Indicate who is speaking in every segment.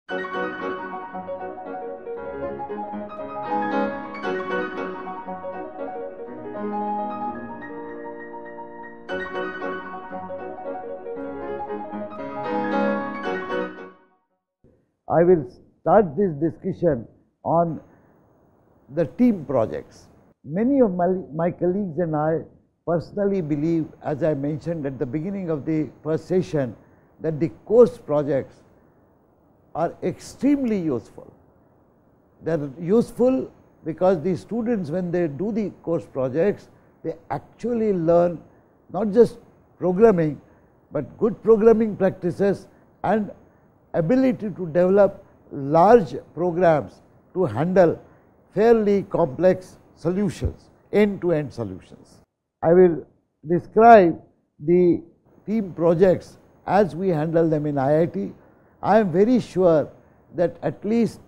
Speaker 1: I will start this discussion on the team projects. Many of my colleagues and I personally believe, as I mentioned at the beginning of the first session, that the course projects are extremely useful. They are useful because the students, when they do the course projects, they actually learn not just programming, but good programming practices and ability to develop large programs to handle fairly complex solutions, end-to-end solutions. I will describe the team projects as we handle them in IIT. I am very sure that at least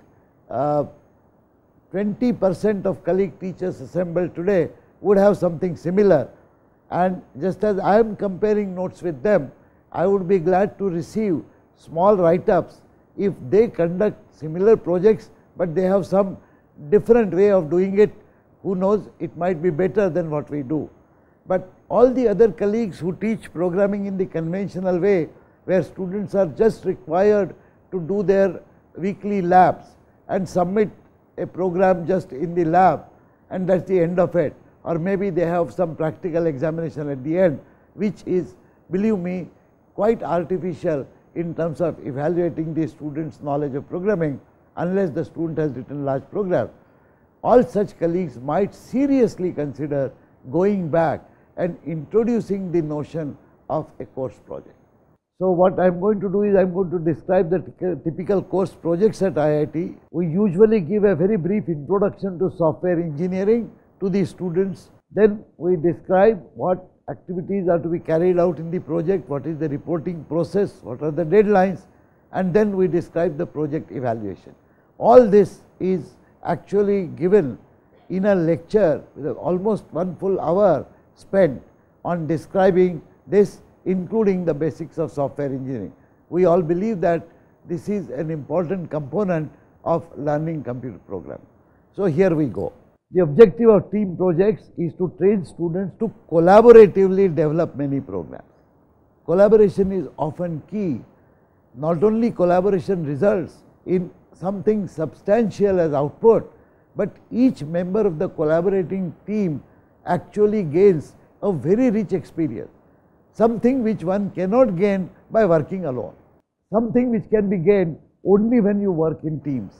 Speaker 1: 20% of colleague teachers assembled today would have something similar, and just as I am comparing notes with them, I would be glad to receive small write-ups if they conduct similar projects, but they have some different way of doing it. Who knows, it might be better than what we do. But all the other colleagues who teach programming in the conventional way, where students are just required to do their weekly labs and submit a program just in the lab, and that's the end of it, or maybe they have some practical examination at the end, which is, believe me, quite artificial in terms of evaluating the student's knowledge of programming, unless the student has written large programs. All such colleagues might seriously consider going back and introducing the notion of a course project. So what I am going to do is I am going to describe the typical course projects at IIT. We usually give a very brief introduction to software engineering to the students. Then we describe what activities are to be carried out in the project, what is the reporting process, what are the deadlines, and then we describe the project evaluation. All this is actually given in a lecture with almost 1 full hour spent on describing this, including the basics of software engineering. We all believe that this is an important component of learning computer programming. So here we go. The objective of team projects is to train students to collaboratively develop many programs. Collaboration is often key. Not only collaboration results in something substantial as output, but each member of the collaborating team actually gains a very rich experience, something which one cannot gain by working alone, something which can be gained only when you work in teams.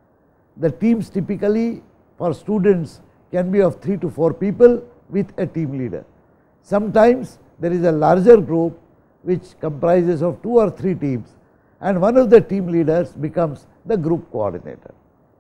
Speaker 1: The teams typically for students can be of 3 to 4 people with a team leader. Sometimes there is a larger group which comprises of 2 or 3 teams, and one of the team leaders becomes the group coordinator.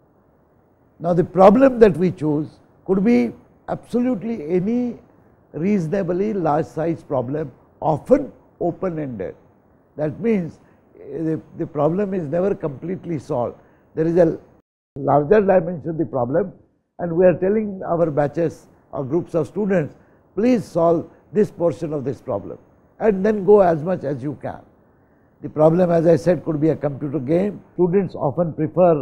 Speaker 1: Now the problem that we choose could be absolutely any reasonably large size problem, often open-ended. That means the problem is never completely solved. There is a larger dimension of the problem, and we are telling our batches or groups of students, please solve this portion of this problem, and then go as much as you can. The problem, as I said, could be a computer game. Students often prefer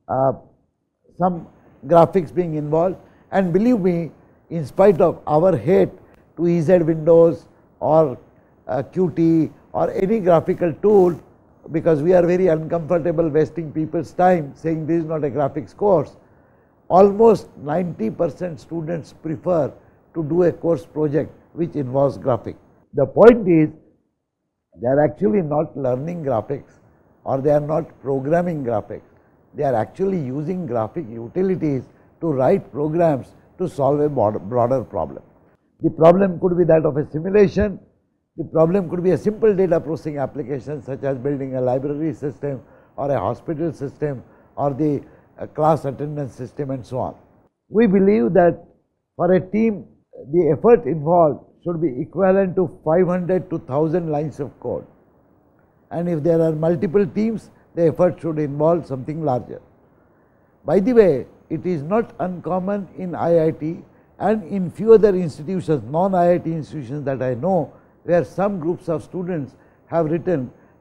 Speaker 1: some graphics being involved, and believe me, in spite of our hate to EZ Windows or Qt or any graphical tool, because we are very uncomfortable wasting people's time saying this is not a graphics course, almost 90% students prefer to do a course project which involves graphics. The point is, they are actually not learning graphics, or they are not programming graphics. They are actually using graphic utilities to write programs to solve a broader problem. The problem could be that of a simulation. The problem could be a simple data processing application, such as building a library system or a hospital system or the class attendance system and so on. We believe that for a team, the effort involved should be equivalent to 500 to 1000 lines of code, and if there are multiple teams, the effort should involve something larger. By the way, it is not uncommon in IIT and in few other institutions, non-IIT institutions that I know, where some groups of students have written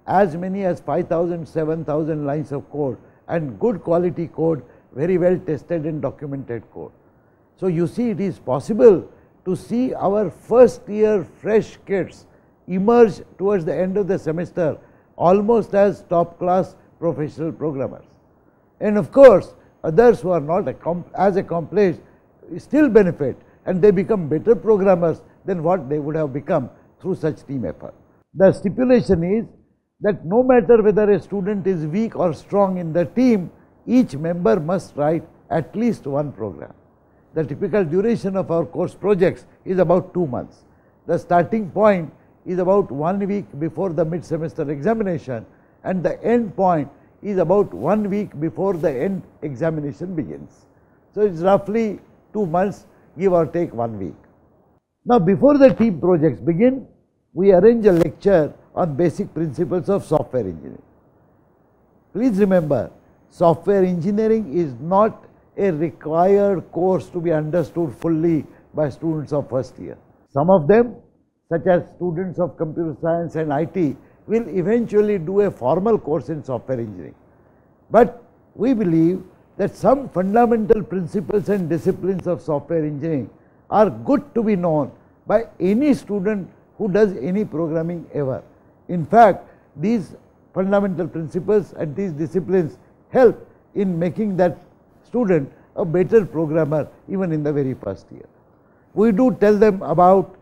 Speaker 1: as many as 5,000, 7,000 lines of code, and good quality code, very well tested and documented code. So you see, it is possible to see our first year fresh kids emerge towards the end of the semester almost as top class professional programmers. And of course, others who are not as accomplished still benefit, and they become better programmers than what they would have become through such team effort. The stipulation is that no matter whether a student is weak or strong in the team, each member must write at least one program. The typical duration of our course projects is about 2 months. The starting point is about 1 week before the mid-semester examination, and the end point is about 1 week before the end examination begins. So it is roughly 2 months, give or take 1 week. Now before the team projects begin, we arrange a lecture on basic principles of software engineering. Please remember, software engineering is not a required course to be understood fully by students of first year. Some of them, such as students of computer science and IT, will eventually do a formal course in software engineering. But we believe that some fundamental principles and disciplines of software engineering are good to be known by any student who does any programming ever. In fact, these fundamental principles and these disciplines help in making that student a better programmer even in the very first year. We do tell them about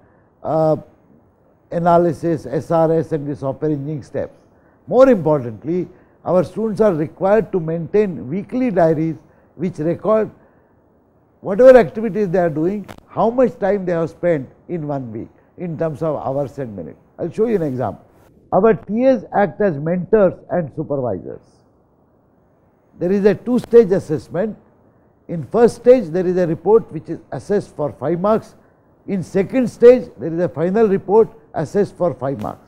Speaker 1: analysis, SRS and the software engineering steps. More importantly, our students are required to maintain weekly diaries which record whatever activities they are doing, how much time they have spent in 1 week in terms of hours and minutes. I will show you an example. Our TAs act as mentors and supervisors. There is a 2-stage assessment. In first stage, there is a report which is assessed for 5 marks. In second stage, there is a final report assessed for 5 marks.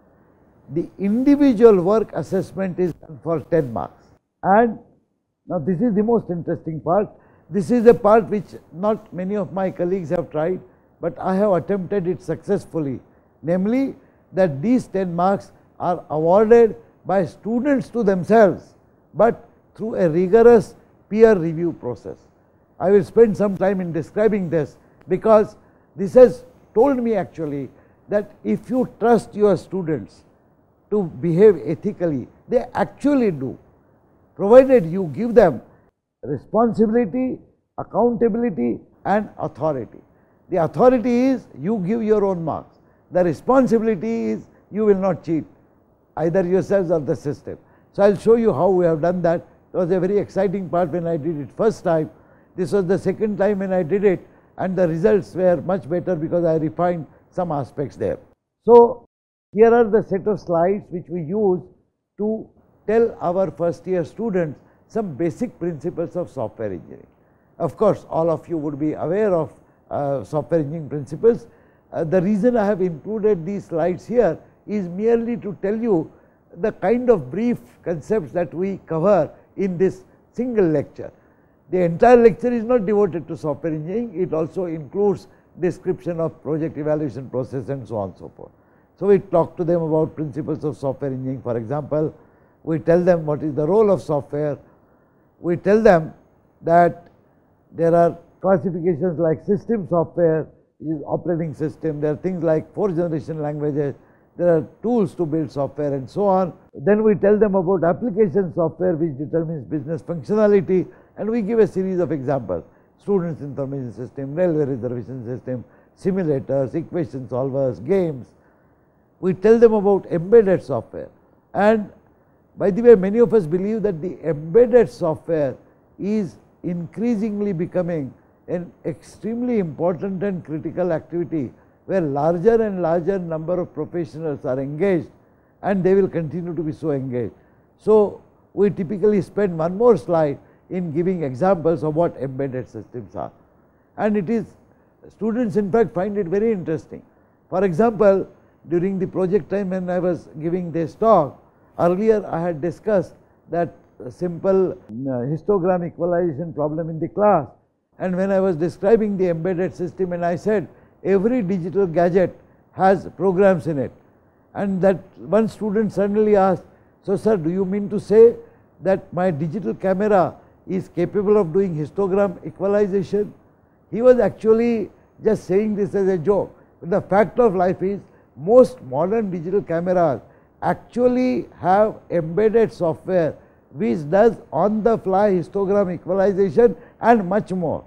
Speaker 1: The individual work assessment is done for 10 marks. And now this is the most interesting part. This is a part which not many of my colleagues have tried, but I have attempted it successfully. Namely, that these 10 marks are awarded by students to themselves, but through a rigorous peer review process. I will spend some time in describing this, because this has told me actually that if you trust your students to behave ethically, they actually do, provided you give them responsibility, accountability and authority. The authority is you give your own marks. The responsibility is you will not cheat either yourselves or the system. So I will show you how we have done that. It was a very exciting part when I did it first time. This was the second time when I did it, and the results were much better because I refined some aspects there. So here are the set of slides which we use to tell our first year students some basic principles of software engineering. Of course, all of you would be aware of software engineering principles. The reason I have included these slides here is merely to tell you the kind of brief concepts that we cover in this single lecture. The entire lecture is not devoted to software engineering, it also includes description of project evaluation process and so on and so forth. So we talk to them about principles of software engineering. For example, we tell them what is the role of software. We tell them that there are classifications like system software, is operating system, there are things like 4th generation languages, there are tools to build software and so on. Then we tell them about application software which determines business functionality, and we give a series of examples: students information system, railway reservation system, simulators, equation solvers, games. We tell them about embedded software, and by the way, many of us believe that the embedded software is increasingly becoming an extremely important and critical activity where larger and larger number of professionals are engaged, and they will continue to be so engaged. So we typically spend one more slide in giving examples of what embedded systems are, and it is students in fact find it very interesting. For example, during the project time when I was giving this talk, earlier I had discussed that simple histogram equalization problem in the class, and when I was describing the embedded system and I said every digital gadget has programs in it, And that one student suddenly asked, so sir, do you mean to say that my digital camera is capable of doing histogram equalization? He was actually just saying this as a joke. But the fact of life is, most modern digital cameras actually have embedded software which does on the fly histogram equalization and much more.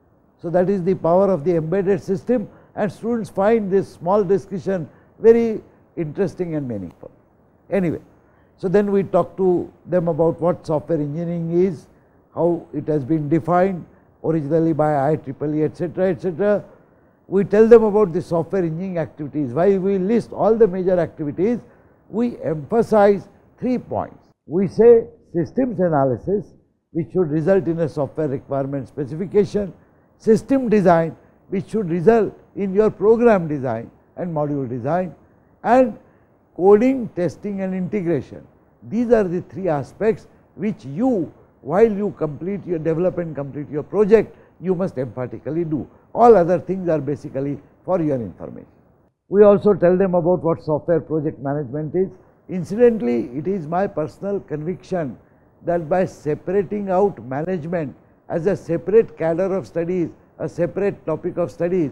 Speaker 1: So that is the power of the embedded system, and students find this small discussion very interesting and meaningful. Anyway, so then we talk to them about what software engineering is, how it has been defined originally by IEEE, etc., etc. We tell them about the software engineering activities. While we list all the major activities, we emphasize 3 points. We say systems analysis, which should result in a software requirement specification; system design, which should result in your program design and module design; and coding, testing and integration. These are the 3 aspects which you, while you complete your develop and complete your project, you must emphatically do. All other things are basically for your information. We also tell them about what software project management is. Incidentally, it is my personal conviction that by separating out management as a separate cadre of studies, a separate topic of studies,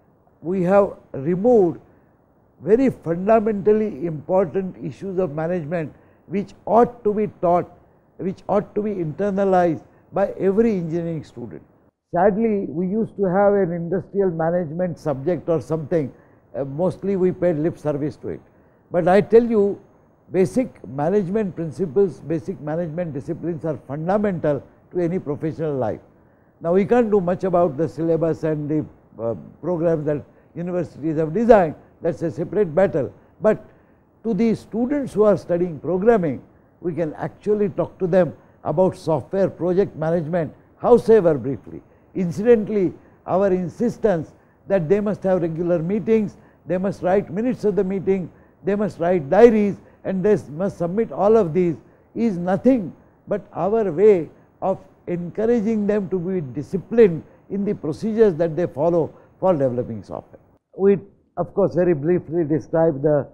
Speaker 1: we have removed very fundamentally important issues of management which ought to be taught, which ought to be internalized by every engineering student. Sadly, we used to have an industrial management subject or something, mostly we paid lip service to it. But I tell you, basic management principles, basic management disciplines are fundamental to any professional life. Now, we can't do much about the syllabus and the programs that universities have designed, that is a separate battle. But to the students who are studying programming, we can actually talk to them about software project management, howsoever briefly. Incidentally, our insistence that they must have regular meetings, they must write minutes of the meeting, they must write diaries, and they must submit all of these is nothing but our way of encouraging them to be disciplined in the procedures that they follow for developing software. We of course very briefly describe the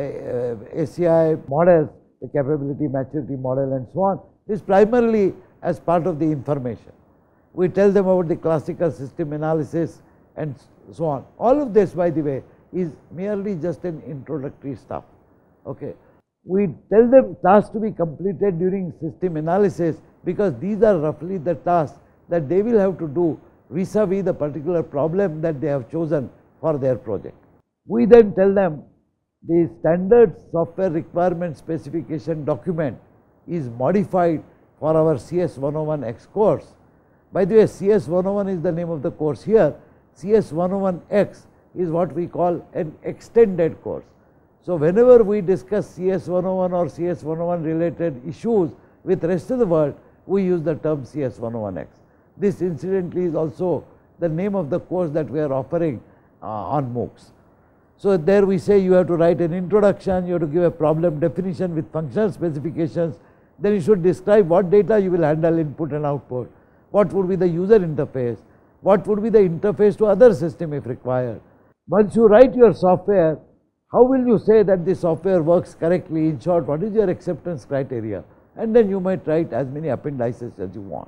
Speaker 1: ACI models, the capability maturity model and so on. This primarily as part of the information. We tell them about the classical system analysis and so on. All of this, by the way, is merely just an introductory stuff. Okay. We tell them tasks to be completed during system analysis because these are roughly the tasks that they will have to do vis-a-vis the particular problem that they have chosen for their project. We then tell them the standard software requirement specification document is modified for our CS 101X course. By the way, CS 101 is the name of the course here. CS 101X is what we call an extended course. So whenever we discuss CS 101 or CS 101 related issues with the rest of the world, we use the term CS 101X. This incidentally is also the name of the course that we are offering on MOOCs. So there we say you have to write an introduction, you have to give a problem definition with functional specifications, then you should describe what data you will handle, input and output, what would be the user interface, what would be the interface to other system if required. Once you write your software, how will you say that the software works correctly? In short, what is your acceptance criteria? And then you might write as many appendices as you want.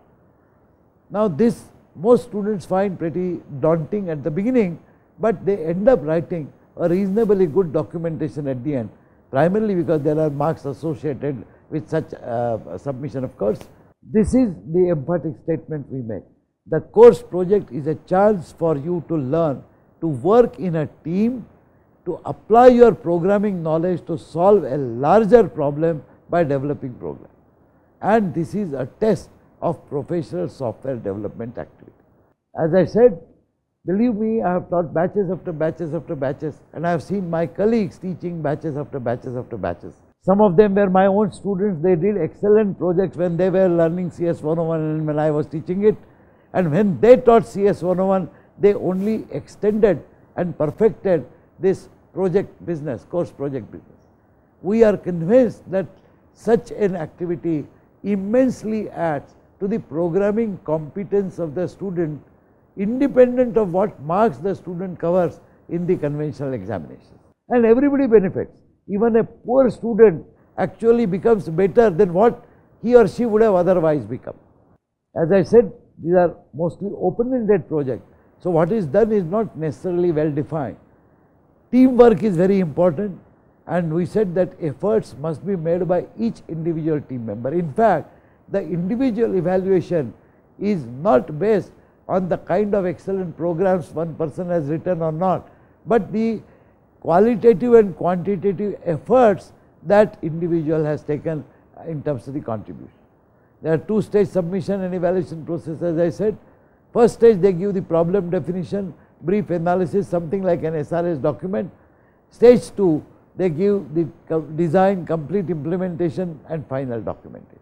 Speaker 1: Now this most students find pretty daunting at the beginning, but they end up writing a reasonably good documentation at the end, primarily because there are marks associated with such submission of course. This is the emphatic statement we make. The course project is a chance for you to learn to work in a team, to apply your programming knowledge to solve a larger problem by developing programs. And this is a test of professional software development activity. As I said, believe me, I have taught batches after batches after batches, and I have seen my colleagues teaching batches after batches after batches. Some of them were my own students. They did excellent projects when they were learning CS 101 and when I was teaching it. And when they taught CS 101, they only extended and perfected this project business, course project business. We are convinced that such an activity immensely adds to the programming competence of the student, independent of what marks the student covers in the conventional examinations. And everybody benefits. Even a poor student actually becomes better than what he or she would have otherwise become. As I said, these are mostly open-ended projects. So what is done is not necessarily well defined. Teamwork is very important, and we said that efforts must be made by each individual team member. In fact, the individual evaluation is not based on the kind of excellent programs one person has written or not, but the qualitative and quantitative efforts that individual has taken in terms of the contribution. There are two-stage submission and evaluation process, as I said. First stage, they give the problem definition, brief analysis, something like an SRS document. Stage 2, they give the design, complete implementation and final documentation.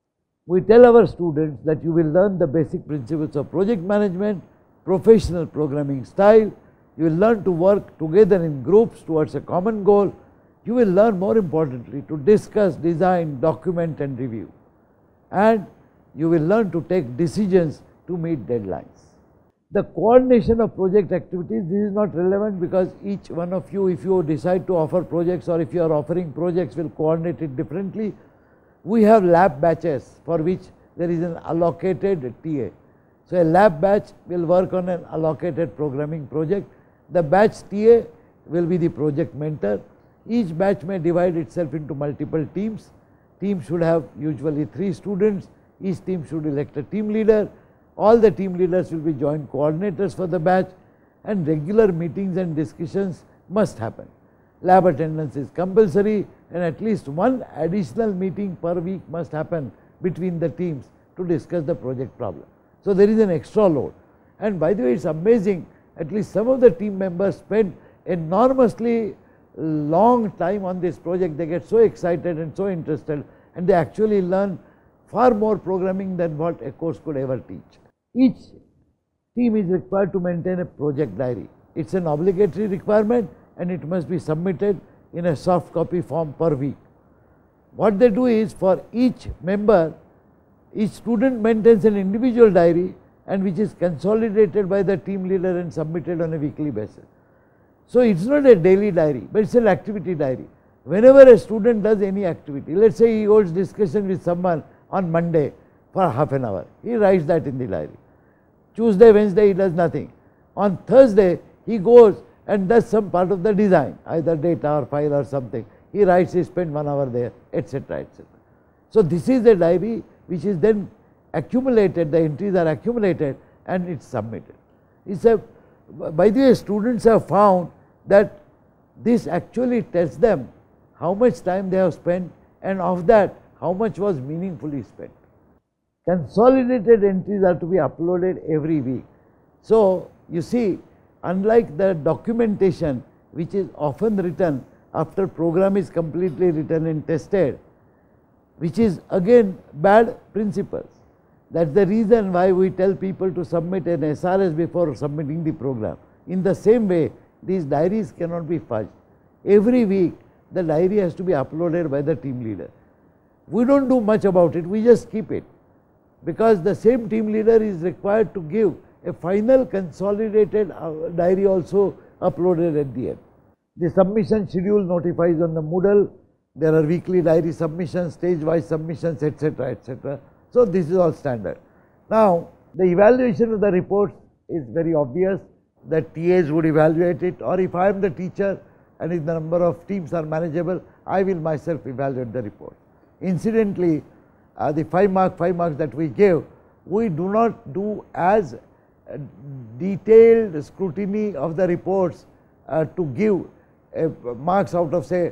Speaker 1: We tell our students that you will learn the basic principles of project management, professional programming style, you will learn to work together in groups towards a common goal, you will learn more importantly to discuss, design, document and review, and you will learn to take decisions to meet deadlines. The coordination of project activities, this is not relevant because each one of you, if you decide to offer projects or if you are offering projects, will coordinate it differently. We have lab batches for which there is an allocated TA. So a lab batch will work on an allocated programming project. The batch TA will be the project mentor. Each batch may divide itself into multiple teams. Team should have usually 3 students. Each team should elect a team leader. All the team leaders will be joint coordinators for the batch, and regular meetings and discussions must happen. Lab attendance is compulsory, and at least one additional meeting per week must happen between the teams to discuss the project problem. So there is an extra load. And by the way, it's amazing, at least some of the team members spend enormously long time on this project. They get so excited and so interested, and they actually learn far more programming than what a course could ever teach. Each team is required to maintain a project diary. It's an obligatory requirement, and it must be submitted in a soft copy form per week. What they do is, for each member, each student maintains an individual diary, and which is consolidated by the team leader and submitted on a weekly basis. So it's not a daily diary, but it's an activity diary. Whenever a student does any activity, let's say he holds discussion with someone on Monday for half an hour, he writes that in the diary. Tuesday, Wednesday he does nothing. On Thursday he goes and does some part of the design, either data or file or something. He writes, he spent 1 hour there, etc., etc. So this is a diary which is then accumulated, the entries are accumulated and it's submitted. It's a, by the way, students have found that this actually tells them how much time they have spent, and of that how much was meaningfully spent. Consolidated entries are to be uploaded every week. So you see, unlike the documentation which is often written after program is completely written and tested, which is again bad principles. That's the reason why we tell people to submit an SRS before submitting the program. In the same way, these diaries cannot be fudged. Every week the diary has to be uploaded by the team leader. We don't do much about it, we just keep it, because the same team leader is required to give a final consolidated diary also uploaded at the end. The submission schedule notifies on the Moodle. There are weekly diary submissions, stage-wise submissions, etc., etc. So this is all standard. Now the evaluation of the reports is very obvious. The TAs would evaluate it, or if I am the teacher and if the number of teams are manageable, I will myself evaluate the report. Incidentally, the 5 marks that we give, we do not do as detailed scrutiny of the reports to give marks out of, say,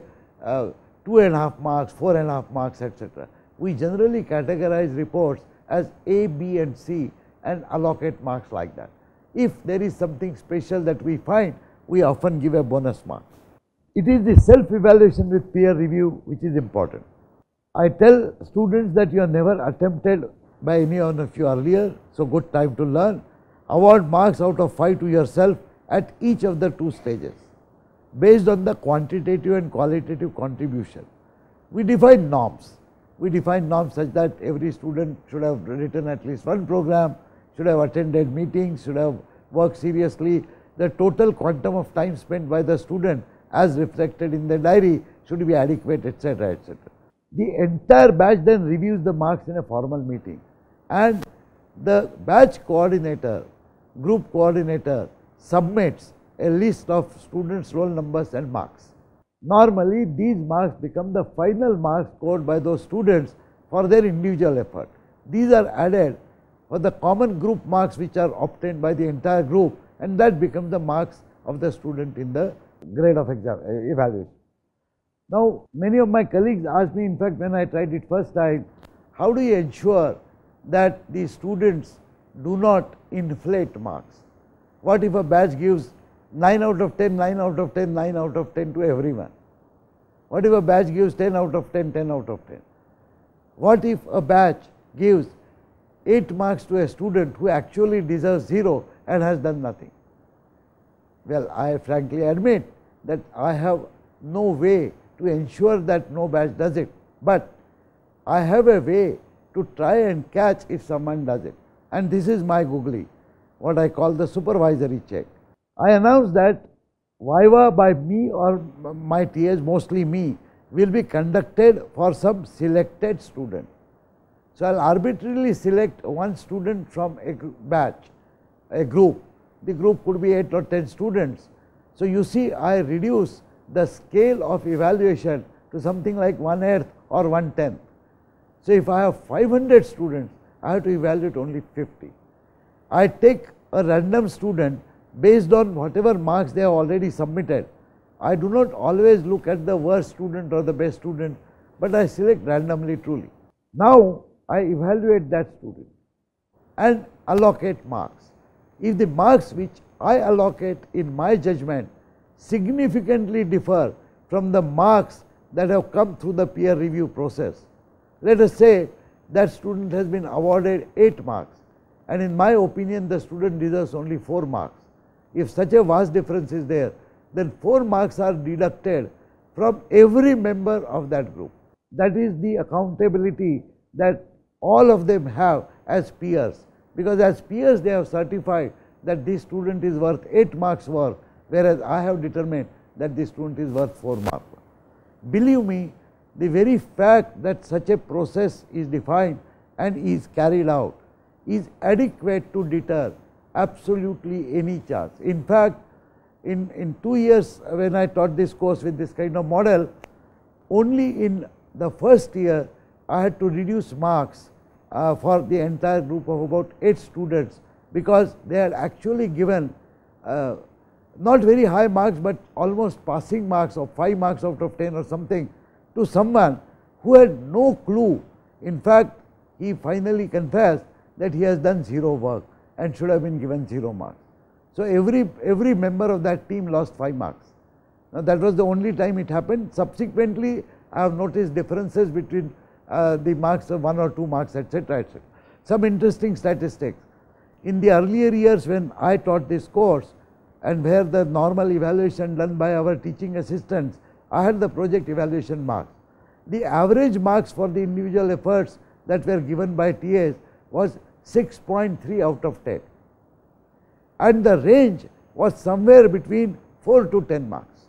Speaker 1: 2.5 marks, 4.5 marks, etc. We generally categorize reports as A, B and C and allocate marks like that. If there is something special that we find, we often give a bonus mark. It is the self-evaluation with peer review which is important. I tell students that you are never attempted by any one of you earlier, so good time to learn. Award marks out of 5 to yourself at each of the 2 stages based on the quantitative and qualitative contribution. We define norms. We define norms such that every student should have written at least 1 program, should have attended meetings, should have worked seriously. The total quantum of time spent by the student as reflected in the diary should be adequate, etc., etc. The entire batch then reviews the marks in a formal meeting, and the batch coordinator, group coordinator submits a list of students' roll numbers and marks. Normally these marks become the final marks scored by those students for their individual effort. These are added for the common group marks which are obtained by the entire group, and that becomes the marks of the student in the grade of exam evaluation. Now many of my colleagues asked me, in fact when I tried it first time, how do you ensure that the students do not inflate marks? What if a batch gives 9 out of 10, 9 out of 10, 9 out of 10 to everyone? What if a batch gives 10 out of 10, 10 out of 10? What if a batch gives 8 marks to a student who actually deserves 0 and has done nothing? Well, I frankly admit that I have no way to ensure that no batch does it, but I have a way to try and catch if someone does it, and this is my googly, what I call the supervisory check. I announce that Viva by me or my TAs, mostly me, will be conducted for some selected student. So I will arbitrarily select one student from a batch, a group. The group could be 8 or 10 students. So you see, I reduce the scale of evaluation to something like 1/8 or 1/10. So if I have 500 students, I have to evaluate only 50. I take a random student based on whatever marks they have already submitted. I do not always look at the worst student or the best student, but I select randomly truly. Now I evaluate that student and allocate marks. If the marks which I allocate in my judgment significantly differ from the marks that have come through the peer review process, let us say that student has been awarded 8 marks, and in my opinion the student deserves only 4 marks. If such a vast difference is there, then 4 marks are deducted from every member of that group. That is the accountability that all of them have as peers, because as peers they have certified that this student is worth 8 marks work, whereas I have determined that this student is worth 4 marks. Believe me, the very fact that such a process is defined and is carried out is adequate to deter absolutely any charge. In fact, in 2 years when I taught this course with this kind of model, only in the first year I had to reduce marks for the entire group of about 8 students, because they had actually given not very high marks but almost passing marks of 5 marks out of 10 or something to someone who had no clue. In fact, he finally confessed that he has done 0 work and should have been given 0 marks. So every member of that team lost 5 marks. Now that was the only time it happened. Subsequently, I have noticed differences between the marks of 1 or 2 marks, etc., etc. Some interesting statistics. In the earlier years when I taught this course and where the normal evaluation done by our teaching assistants, I had the project evaluation marks. The average marks for the individual efforts that were given by TAs was 6.3 out of 10, and the range was somewhere between 4 to 10 marks.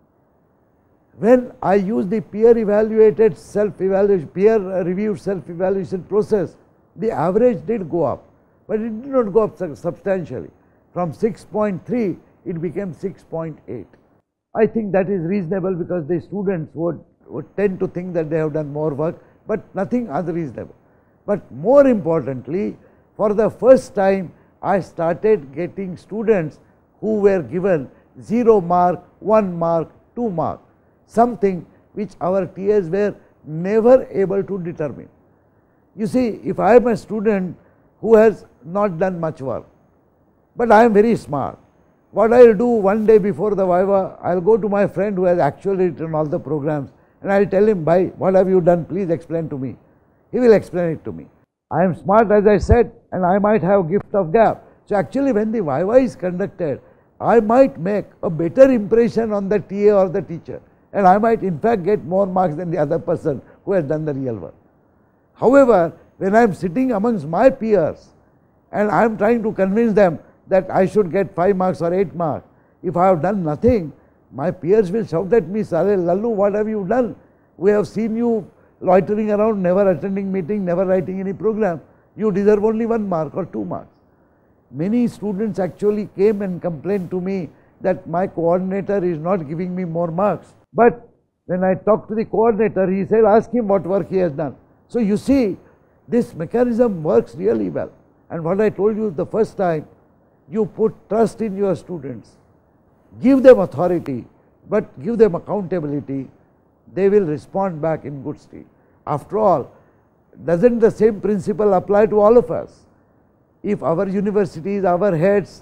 Speaker 1: When I used the peer evaluated self-evaluation, peer reviewed self-evaluation process, the average did go up, but it did not go up substantially. From 6.3 it became 6.8. I think that is reasonable, because the students would tend to think that they have done more work, but nothing unreasonable. But more importantly, for the first time I started getting students who were given 0 mark, 1 mark, 2 mark, something which our TAs were never able to determine. You see, if I am a student who has not done much work, but I am very smart, what I will do one day before the Viva, I will go to my friend who has actually written all the programs and I will tell him, "Bhai, what have you done? Please explain to me." He will explain it to me. I am smart, as I said, and I might have gift of gab. So actually when the Viva is conducted, I might make a better impression on the TA or the teacher, and I might in fact get more marks than the other person who has done the real work. However, when I am sitting amongst my peers and I am trying to convince them that I should get 5 marks or 8 marks, if I have done nothing, My peers will shout at me, Sare Lallu, what have you done? We have seen you loitering around, never attending meeting, never writing any program. You deserve only 1 mark or 2 marks. Many students actually came and complained to me that my coordinator is not giving me more marks. But when I talked to the coordinator, he said, ask him what work he has done. So you see, this mechanism works really well. And what I told you the first time, you put trust in your students, give them authority, but give them accountability, they will respond back in good state. After all, doesn't the same principle apply to all of us? If our universities, our heads,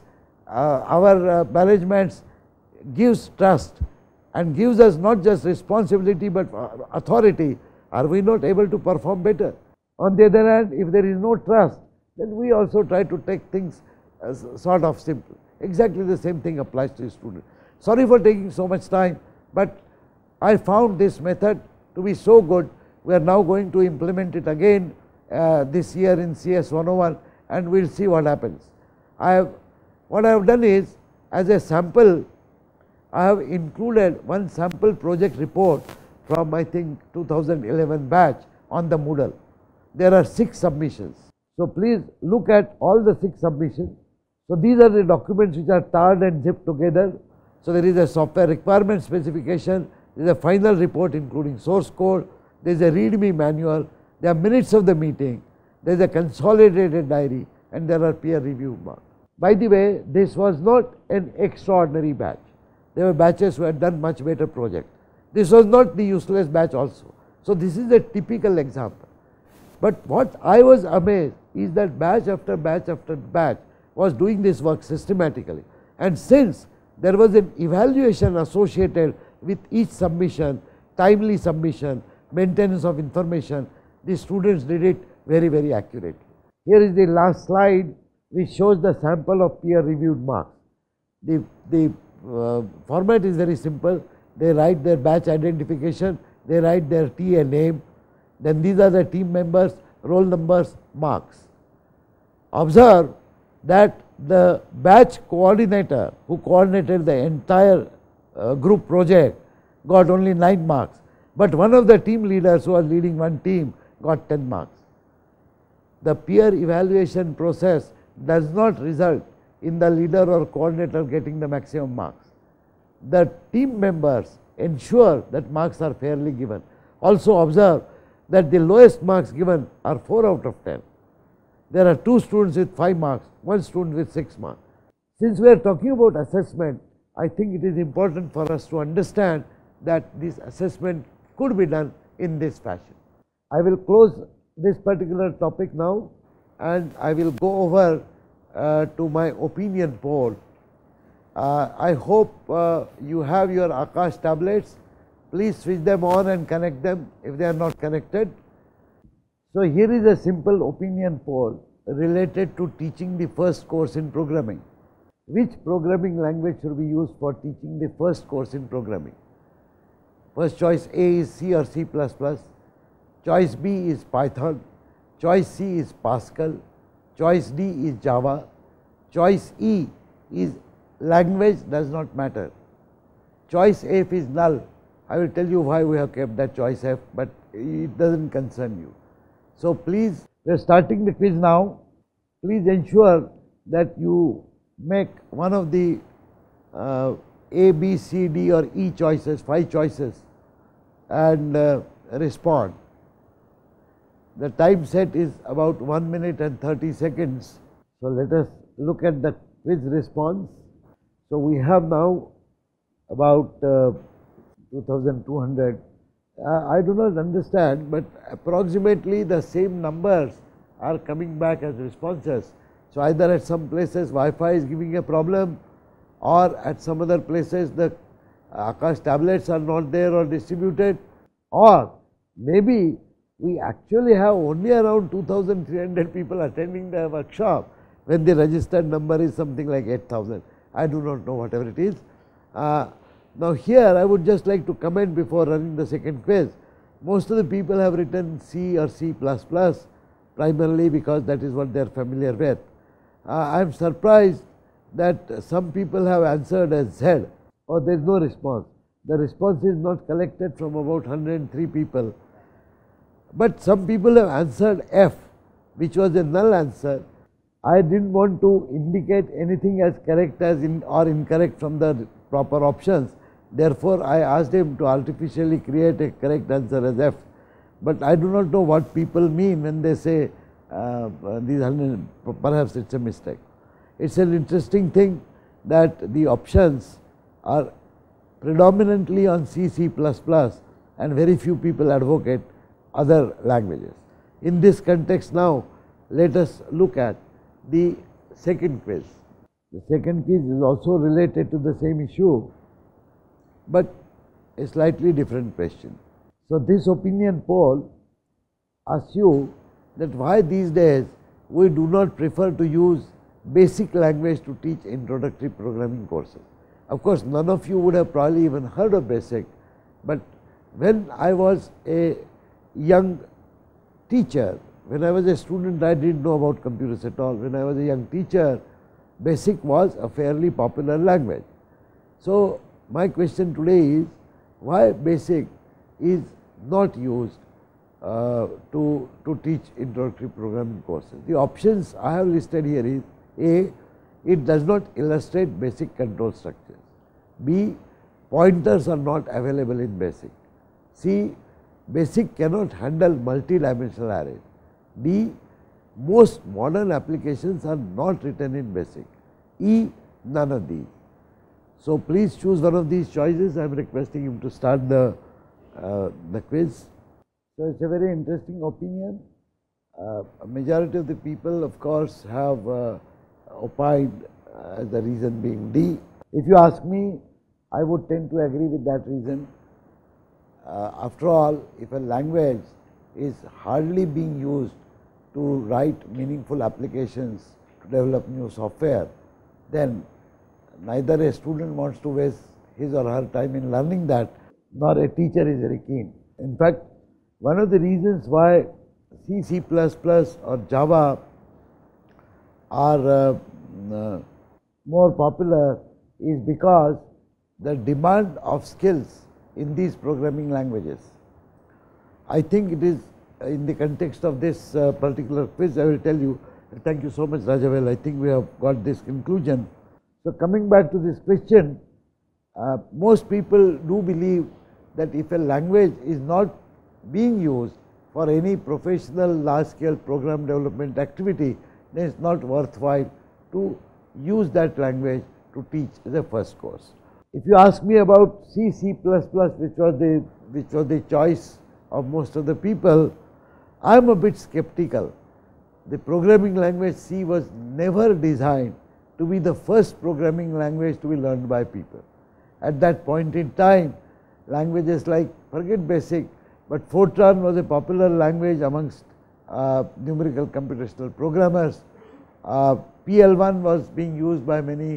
Speaker 1: our managements gives trust and gives us not just responsibility but authority, are we not able to perform better? On the other hand, if there is no trust, then we also try to take things as sort of simple. Exactly the same thing applies to the student. Sorry for taking so much time, but I found this method to be so good. We are now going to implement it again this year in CS 101, and we will see what happens. What I have done is, as a sample, I have included one sample project report from I think 2011 batch on the Moodle. There are 6 submissions. So please look at all the 6 submissions. So these are the documents which are tarred and zipped together. So there is a software requirement specification, there is a final report including source code, there is a readme manual, there are minutes of the meeting, there is a consolidated diary, and there are peer review marks. By the way, this was not an extraordinary batch. There were batches who had done much better project. This was not the useless batch also. So this is a typical example. But what I was amazed is that batch after batch after batch was doing this work systematically. And since there was an evaluation associated with each submission, timely submission, maintenance of information, the students did it very, very accurately. Here is the last slide which shows the sample of peer reviewed marks. The format is very simple. They write their batch identification, they write their TA name, then these are the team members, roll numbers, marks. Observe that the batch coordinator who coordinated the entire group project got only 9 marks, but one of the team leaders who was leading one team got 10 marks. The peer evaluation process does not result in the leader or coordinator getting the maximum marks. The team members ensure that marks are fairly given. Also observe that the lowest marks given are 4 out of 10. There are 2 students with 5 marks, 1 student with 6 marks. Since we are talking about assessment, I think it is important for us to understand that this assessment could be done in this fashion. I will close this particular topic now, and I will go over to my opinion poll. I hope you have your Akash tablets. Please switch them on and connect them if they are not connected. So here is a simple opinion poll related to teaching the first course in programming. Which programming language should be used for teaching the first course in programming? First choice A is C or C++, choice B is Python, choice C is Pascal, choice D is Java, choice E is language does not matter, choice F is null. I will tell you why we have kept that choice F, but it does not concern you. So please, we are starting the quiz now. Please ensure that you make one of the A, B, C, D or E choices, 5 choices, and respond. The time set is about 1 minute and 30 seconds. So let us look at the quiz response. So we have now about 2200. I do not understand, but approximately the same numbers are coming back as responses. So either at some places Wi-Fi is giving a problem, or at some other places the Akash tablets are not there or distributed, or maybe we actually have only around 2300 people attending the workshop when the registered number is something like 8000. I do not know, whatever it is. Now here I would just like to comment before running the second quiz. Most of the people have written C or C++, primarily because that is what they are familiar with. I am surprised that some people have answered as Z. or there is no response. The response is not collected from about 103 people. But some people have answered F, which was a null answer. I didn't want to indicate anything as correct as or incorrect from the proper options. Therefore, I asked him to artificially create a correct answer as F. But I do not know what people mean when they say these 100, perhaps it's a mistake. It's an interesting thing that the options are predominantly on C, C++, and very few people advocate other languages. In this context now, let us look at the second quiz. The second quiz is also related to the same issue, but a slightly different question. So this opinion poll asks you that why these days we do not prefer to use basic language to teach introductory programming courses. Of course, none of you would have probably even heard of BASIC, but when I was a young teacher, when I was a student, I didn't know about computers at all. When I was a young teacher, BASIC was a fairly popular language. So my question today is why BASIC is not used to teach introductory programming courses. The options I have listed here is A, it does not illustrate basic control structures. B, pointers are not available in BASIC. C, BASIC cannot handle multi-dimensional arrays. D, most modern applications are not written in BASIC. E, none of these. So please choose one of these choices. I am requesting him to start the quiz. So it's a very interesting opinion. A majority of the people, of course, have opined the reason being D. If you ask me, I would tend to agree with that reason. After all, if a language is hardly being used to write meaningful applications to develop new software, then neither a student wants to waste his or her time in learning that, nor a teacher is very keen. In fact, one of the reasons why C, C++ or Java are more popular is because the demand of skills in these programming languages. I think it is in the context of this particular quiz, I will tell you. Thank you so much, Rajavel. I think we have got this conclusion. So coming back to this question, most people do believe that if a language is not being used for any professional large-scale program development activity, then it's not worthwhile to use that language to teach the first course. If you ask me about C, C++, which was the choice of most of the people, I am a bit skeptical. The programming language C was never designed to be the first programming language to be learned by people. At that point in time, languages like, forget BASIC, but Fortran was a popular language amongst numerical computational programmers. PL1 was being used by many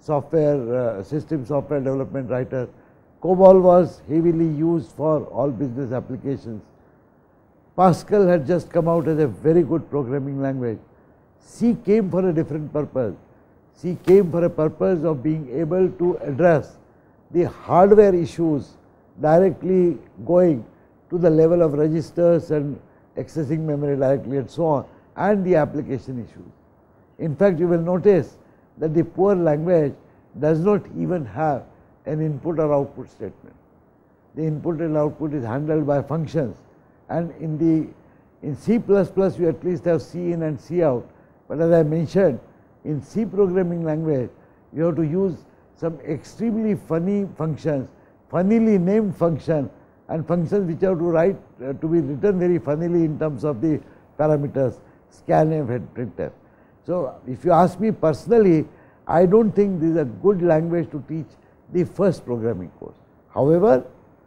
Speaker 1: system software development writers. COBOL was heavily used for all business applications. Pascal had just come out as a very good programming language. C came for a different purpose. C came for a purpose of being able to address the hardware issues directly going to the level of registers and accessing memory directly and so on, and the application issues. In fact, you will notice that the poor language does not even have an input or output statement. The input and output is handled by functions, and in C++ you at least have C in and C out, but as I mentioned, in C programming language you have to use some extremely funny functions, funnily named functions, and functions which have to write to be written very funnily in terms of the parameters scanf and printf. So if you ask me personally, I don't think this is a good language to teach the first programming course. However,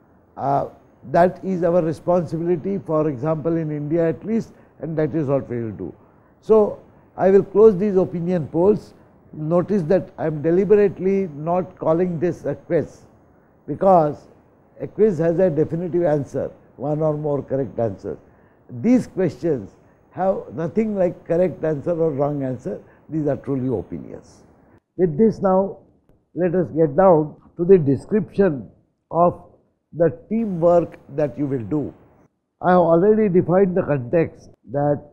Speaker 1: that is our responsibility, for example in India at least, and that is what we will do. So I will close these opinion polls. Notice that I am deliberately not calling this a quiz, because a quiz has a definitive answer, one or more correct answers. These questions have nothing like correct answer or wrong answer. These are truly opinions. With this now, let us get down to the description of the teamwork that you will do. I have already defined the context that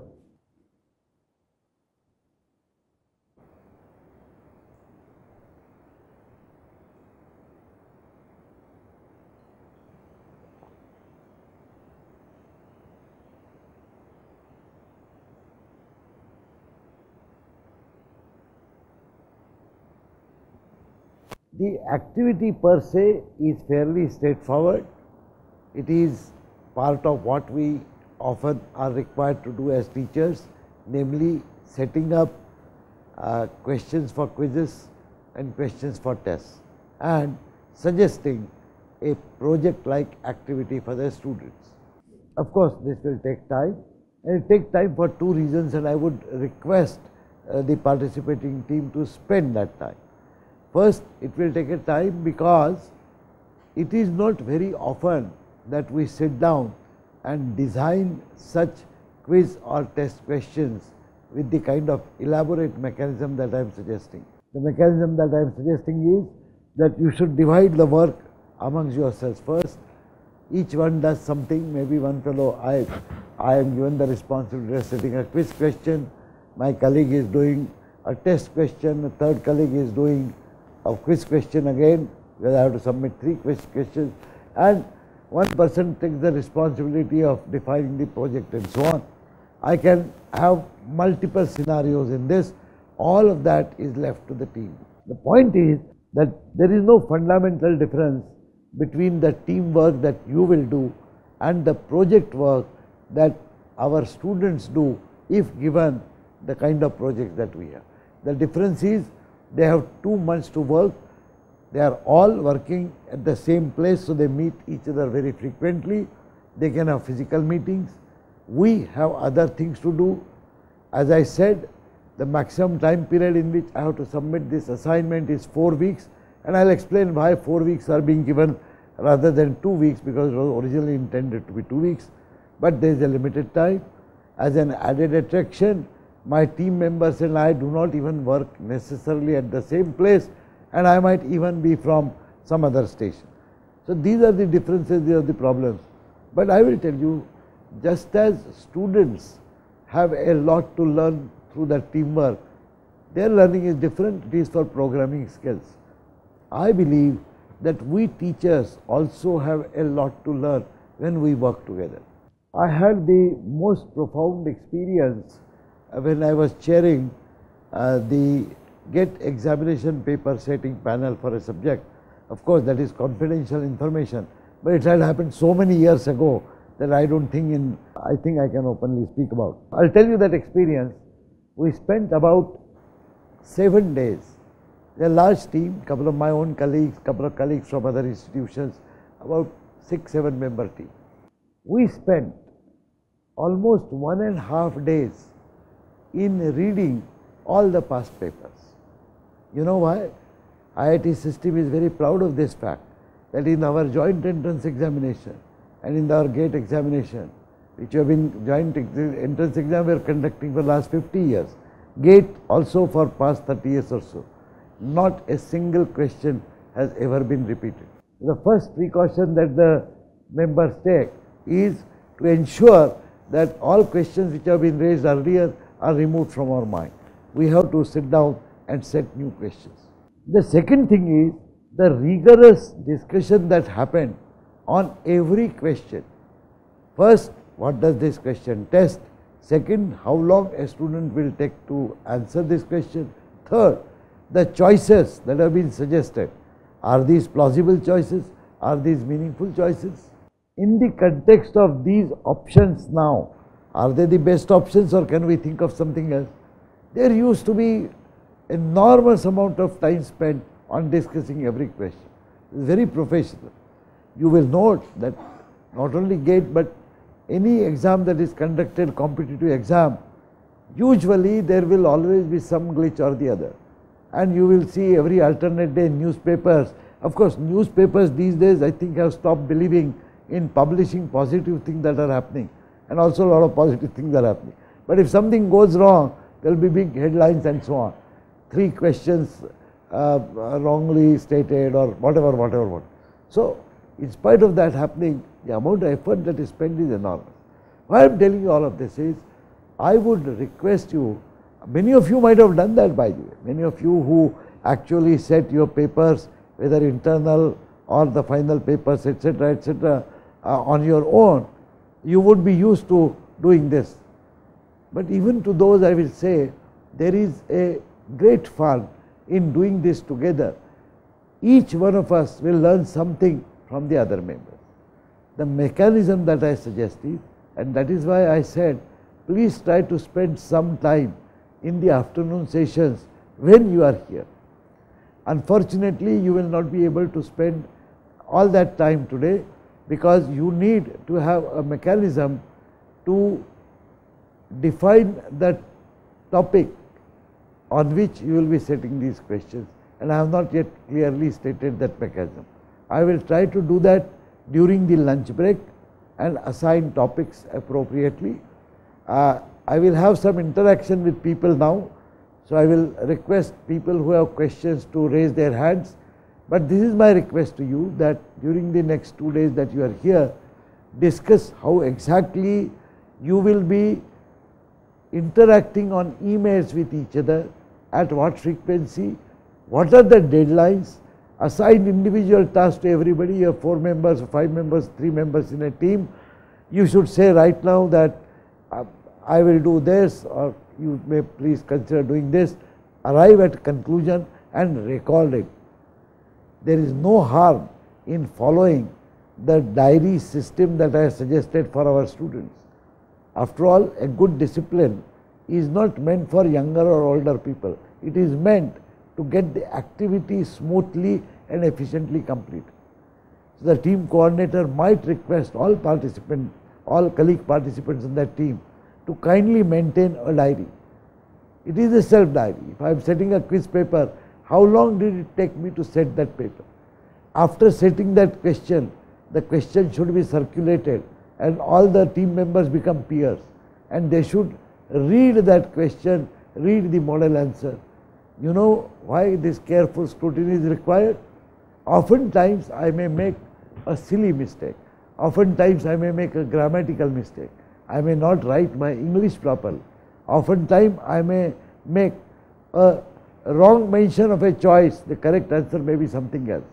Speaker 1: the activity per se is fairly straightforward. It is part of what we often are required to do as teachers, namely setting up questions for quizzes and questions for tests and suggesting a project like activity for the students. Of course, this will take time, and it will take time for two reasons, and I would request the participating team to spend that time. First, it will take a time because it is not very often that we sit down and design such quiz or test questions with the kind of elaborate mechanism that I am suggesting. The mechanism that I am suggesting is that you should divide the work amongst yourselves first. Each one does something. Maybe one fellow, I am given the responsibility of setting a quiz question, my colleague is doing a test question, the third colleague is doing a quiz question again, where I have to submit 3 quiz questions, and one person takes the responsibility of defining the project and so on. I can have multiple scenarios in this. All of that is left to the team. The point is that there is no fundamental difference between the teamwork that you will do and the project work that our students do if given the kind of projects that we have. The difference is they have 2 months to work. They are all working at the same place, so they meet each other very frequently. They can have physical meetings. We have other things to do. As I said, the maximum time period in which I have to submit this assignment is 4 weeks, and I will explain why 4 weeks are being given rather than 2 weeks, because it was originally intended to be 2 weeks, but there is a limited time. As an added attraction, my team members and I do not even work necessarily at the same place, and I might even be from some other station. So these are the differences, these are the problems. But I will tell you, just as students have a lot to learn through that teamwork, their learning is different, it is for programming skills. I believe that we teachers also have a lot to learn when we work together. I had the most profound experience when I was chairing the GET examination paper setting panel for a subject. Of course, that is confidential information, but it had happened so many years ago that I don't think I think I can openly speak about. I will tell you that experience. We spent about 7 days, a large team, couple of my own colleagues, couple of colleagues from other institutions, about 6-7 member team. We spent almost 1.5 days in reading all the past papers. You know why? IIT system is very proud of this fact, that in our joint entrance examination and in our GATE examination, which have been joint entrance exam we are conducting for the last 50 years, GATE also for past 30 years or so, not a single question has ever been repeated. The first precaution that the members take is to ensure that all questions which have been raised earlier are removed from our mind. We have to sit down and set new questions. The second thing is the rigorous discussion that happened on every question. First, what does this question test? Second, how long a student will take to answer this question? Third, the choices that have been suggested. Are these plausible choices? Are these meaningful choices? In the context of these options now, are they the best options or can we think of something else? There used to be enormous amount of time spent on discussing every question. It is very professional. You will note that not only GATE but any exam that is conducted, competitive exam, usually there will always be some glitch or the other. And you will see every alternate day in newspapers. Of course, newspapers these days I think have stopped believing in publishing positive things that are happening, and also a lot of positive things are happening. But if something goes wrong, there will be big headlines and so on. 3 questions wrongly stated or whatever. So, in spite of that happening, the amount of effort that is spent is enormous. Why I am telling you all of this is, I would request you, many of you might have done that by the way, many of you who actually set your papers, whether internal or the final papers, etc., on your own, you would be used to doing this. But even to those I will say, there is a great fun in doing this together. Each one of us will learn something from the other members. The mechanism that I suggested, and that is why I said, please try to spend some time in the afternoon sessions when you are here. Unfortunately, you will not be able to spend all that time today, because you need to have a mechanism to define that topic on which you will be setting these questions, and I have not yet clearly stated that mechanism. I will try to do that during the lunch break and assign topics appropriately. I will have some interaction with people now, so I will request people who have questions to raise their hands. But this is my request to you, that during the next 2 days that you are here, discuss how exactly you will be interacting on emails with each other, at what frequency, what are the deadlines, assign individual tasks to everybody. You have 4 members, 5 members, 3 members in a team. You should say right now that I will do this, or you may please consider doing this, arrive at a conclusion and record it. There is no harm in following the diary system that I suggested for our students. After all, a good discipline is not meant for younger or older people. It is meant to get the activity smoothly and efficiently completed. So the team coordinator might request all participants, all colleague participants in that team to kindly maintain a diary. It is a self diary. If I am setting a quiz paper, how long did it take me to set that paper? After setting that question, the question should be circulated and all the team members become peers, and they should read that question, read the model answer. You know why this careful scrutiny is required? Oftentimes I may make a silly mistake. Oftentimes I may make a grammatical mistake. I may not write my English properly. Oftentimes I may make a wrong mention of a choice. The correct answer may be something else.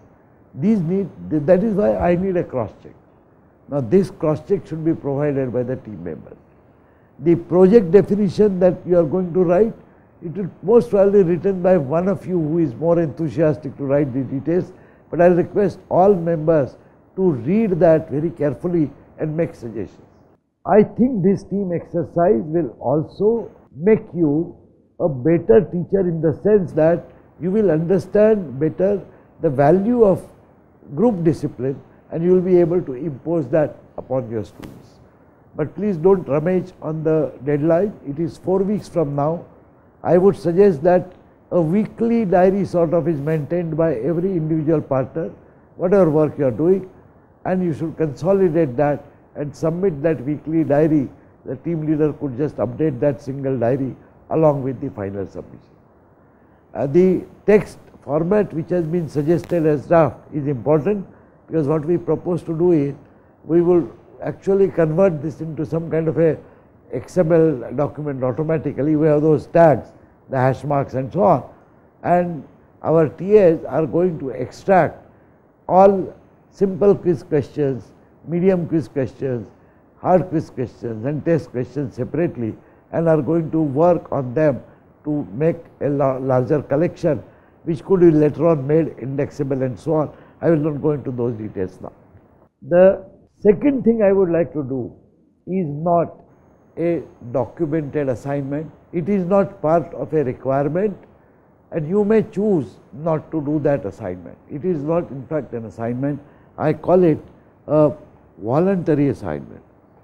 Speaker 1: That is why I need a cross check. Now this cross check should be provided by the team members. The project definition that you are going to write, it will most probably written by one of you who is more enthusiastic to write the details, but I will request all members to read that very carefully and make suggestions. I think this team exercise will also make you a better teacher, in the sense that you will understand better the value of group discipline, and you will be able to impose that upon your students. But please don't rummage on the deadline. It is 4 weeks from now. I would suggest that a weekly diary sort of is maintained by every individual partner, whatever work you are doing, and you should consolidate that and submit that weekly diary. The team leader could just update that single diary along with the final submission. The text format which has been suggested as draft is important, because what we propose to do is, we will actually convert this into some kind of a XML document automatically. We have those tags, the hash marks and so on, and our TAs are going to extract all simple quiz questions, medium quiz questions, hard quiz questions and test questions separately, and are going to work on them to make a larger collection, which could be later on made indexable and so on. I will not go into those details now. The second thing I would like to do is not a documented assignment. It is not part of a requirement, and you may choose not to do that assignment. It is not in fact an assignment. I call it a voluntary assignment.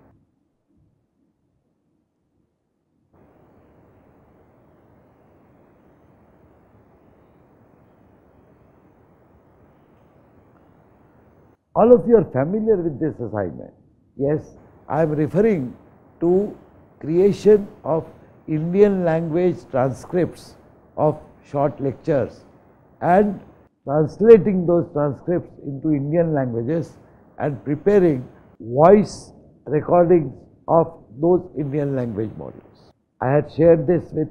Speaker 1: All of you are familiar with this assignment. Yes, I am referring to creation of Indian language transcripts of short lectures and translating those transcripts into Indian languages and preparing voice recordings of those Indian language modules. I had shared this with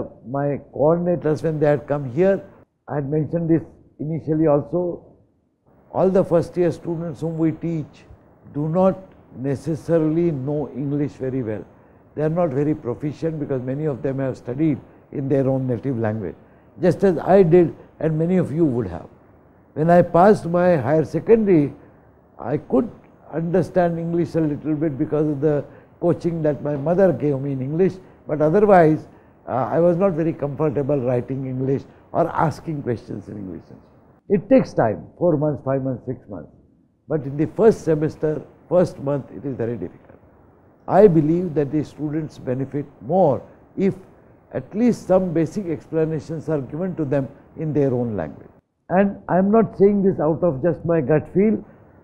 Speaker 1: my coordinators when they had come here. I had mentioned this initially also. All the first year students whom we teach do not necessarily know English very well. They are not very proficient because many of them have studied in their own native language, just as I did and many of you would have. When I passed my higher secondary, I could understand English a little bit because of the coaching that my mother gave me in English, but otherwise I was not very comfortable writing English or asking questions in English. It takes time, 4 months, 5 months, 6 months, but in the first semester, first month, it is very difficult. I believe that the students benefit more if at least some basic explanations are given to them in their own language. And I am not saying this out of just my gut feel.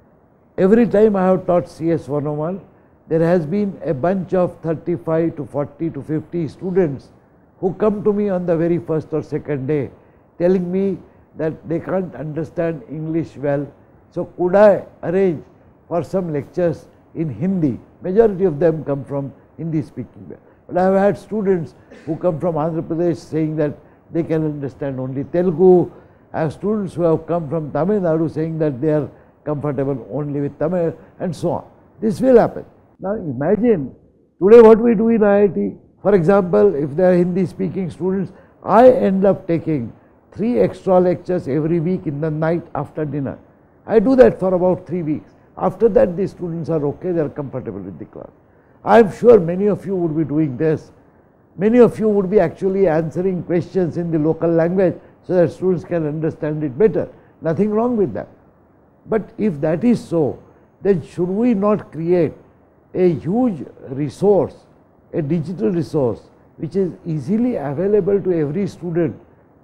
Speaker 1: Every time I have taught CS 101, there has been a bunch of 35 to 40 to 50 students who come to me on the very first or second day telling me that they can't understand English well. So could I arrange for some lectures in Hindi? Majority of them come from Hindi speaking. But I have had students who come from Andhra Pradesh saying that they can understand only Telugu. I have students who have come from Tamil Nadu saying that they are comfortable only with Tamil, and so on. This will happen. Now imagine today what we do in IIT. For example, if there are Hindi speaking students, I end up taking 3 extra lectures every week in the night after dinner. I do that for about 3 weeks. After that, the students are okay, they are comfortable with the class. I am sure many of you would be doing this. Many of you would be actually answering questions in the local language so that students can understand it better. Nothing wrong with that. But if that is so, then should we not create a huge resource, a digital resource, which is easily available to every student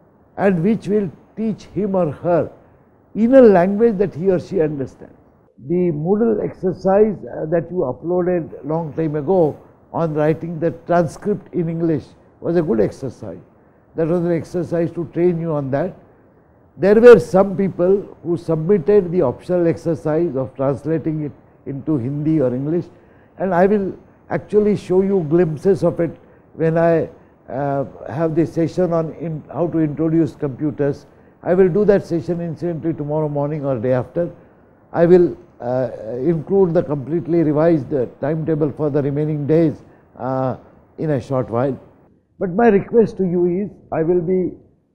Speaker 1: and which will teach him or her in a language that he or she understands? The Moodle exercise that you uploaded long time ago on writing the transcript in English was a good exercise. That was an exercise to train you on that. There were some people who submitted the optional exercise of translating it into Hindi or English, and I will actually show you glimpses of it when I have the session on how to introduce computers. I will do that session incidentally tomorrow morning or day after. I will include the completely revised timetable for the remaining days in a short while. But my request to you is, I will be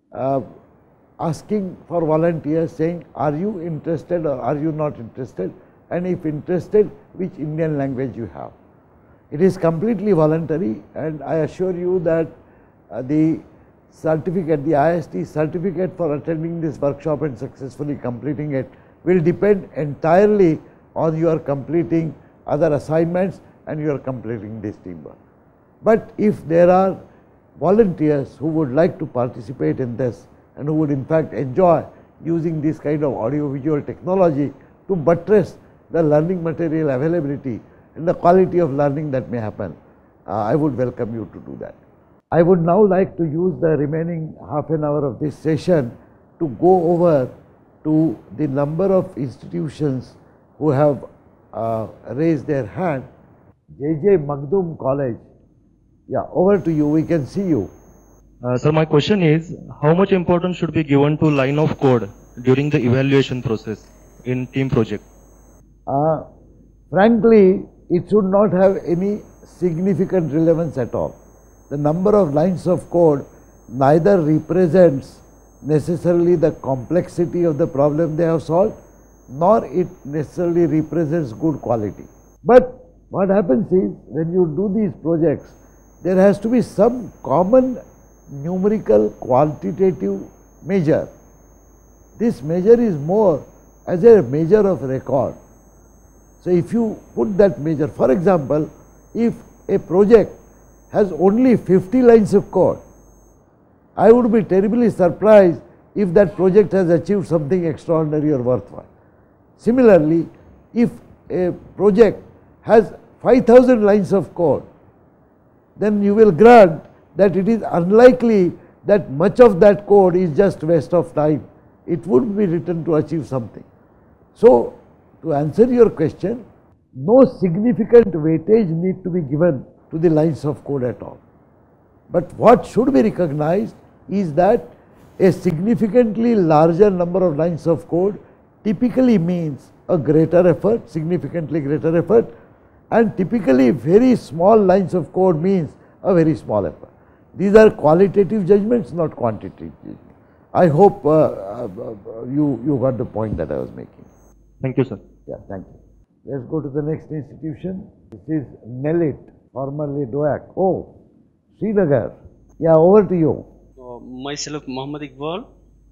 Speaker 1: asking for volunteers saying, are you interested or are you not interested, and if interested, which Indian language you have. It is completely voluntary, and I assure you that the certificate, the IST certificate for attending this workshop and successfully completing it will depend entirely on your completing other assignments and your completing this teamwork. But if there are volunteers who would like to participate in this and who would in fact enjoy using this kind of audio-visual technology to buttress the learning material availability and the quality of learning that may happen, I would welcome you to do that. I would now like to use the remaining half an hour of this session to go over to the number of institutions who have raised their hand. J.J. Magdum College. Yeah, over to you. We can see you.
Speaker 2: Sir, my question is, how much importance should be given to line of code during the evaluation process in team project?
Speaker 1: Frankly, it should not have any significant relevance at all. The number of lines of code neither represents necessarily the complexity of the problem they have solved, nor it necessarily represents good quality. But what happens is, when you do these projects, there has to be some common numerical quantitative measure. This measure is more as a measure of record. So if you put that measure, for example, if a project has only 50 lines of code, I would be terribly surprised if that project has achieved something extraordinary or worthwhile. Similarly, if a project has 5,000 lines of code, then you will grant that it is unlikely that much of that code is just waste of time it would be written to achieve something. So, to answer your question, no significant weightage need to be given to the lines of code at all. But what should be recognized is that a significantly larger number of lines of code typically means a greater effort, significantly greater effort, and typically very small lines of code means a very small effort. These are qualitative judgments, not quantitative judgments. I hope you got the point that I was making.
Speaker 2: Thank you, sir.
Speaker 1: Yeah, thank you. Let's go to the next institution. This is NELIT, formerly DOAC. Oh, Srinagar. Yeah, over to you.
Speaker 3: Myself, Muhammad Iqbal.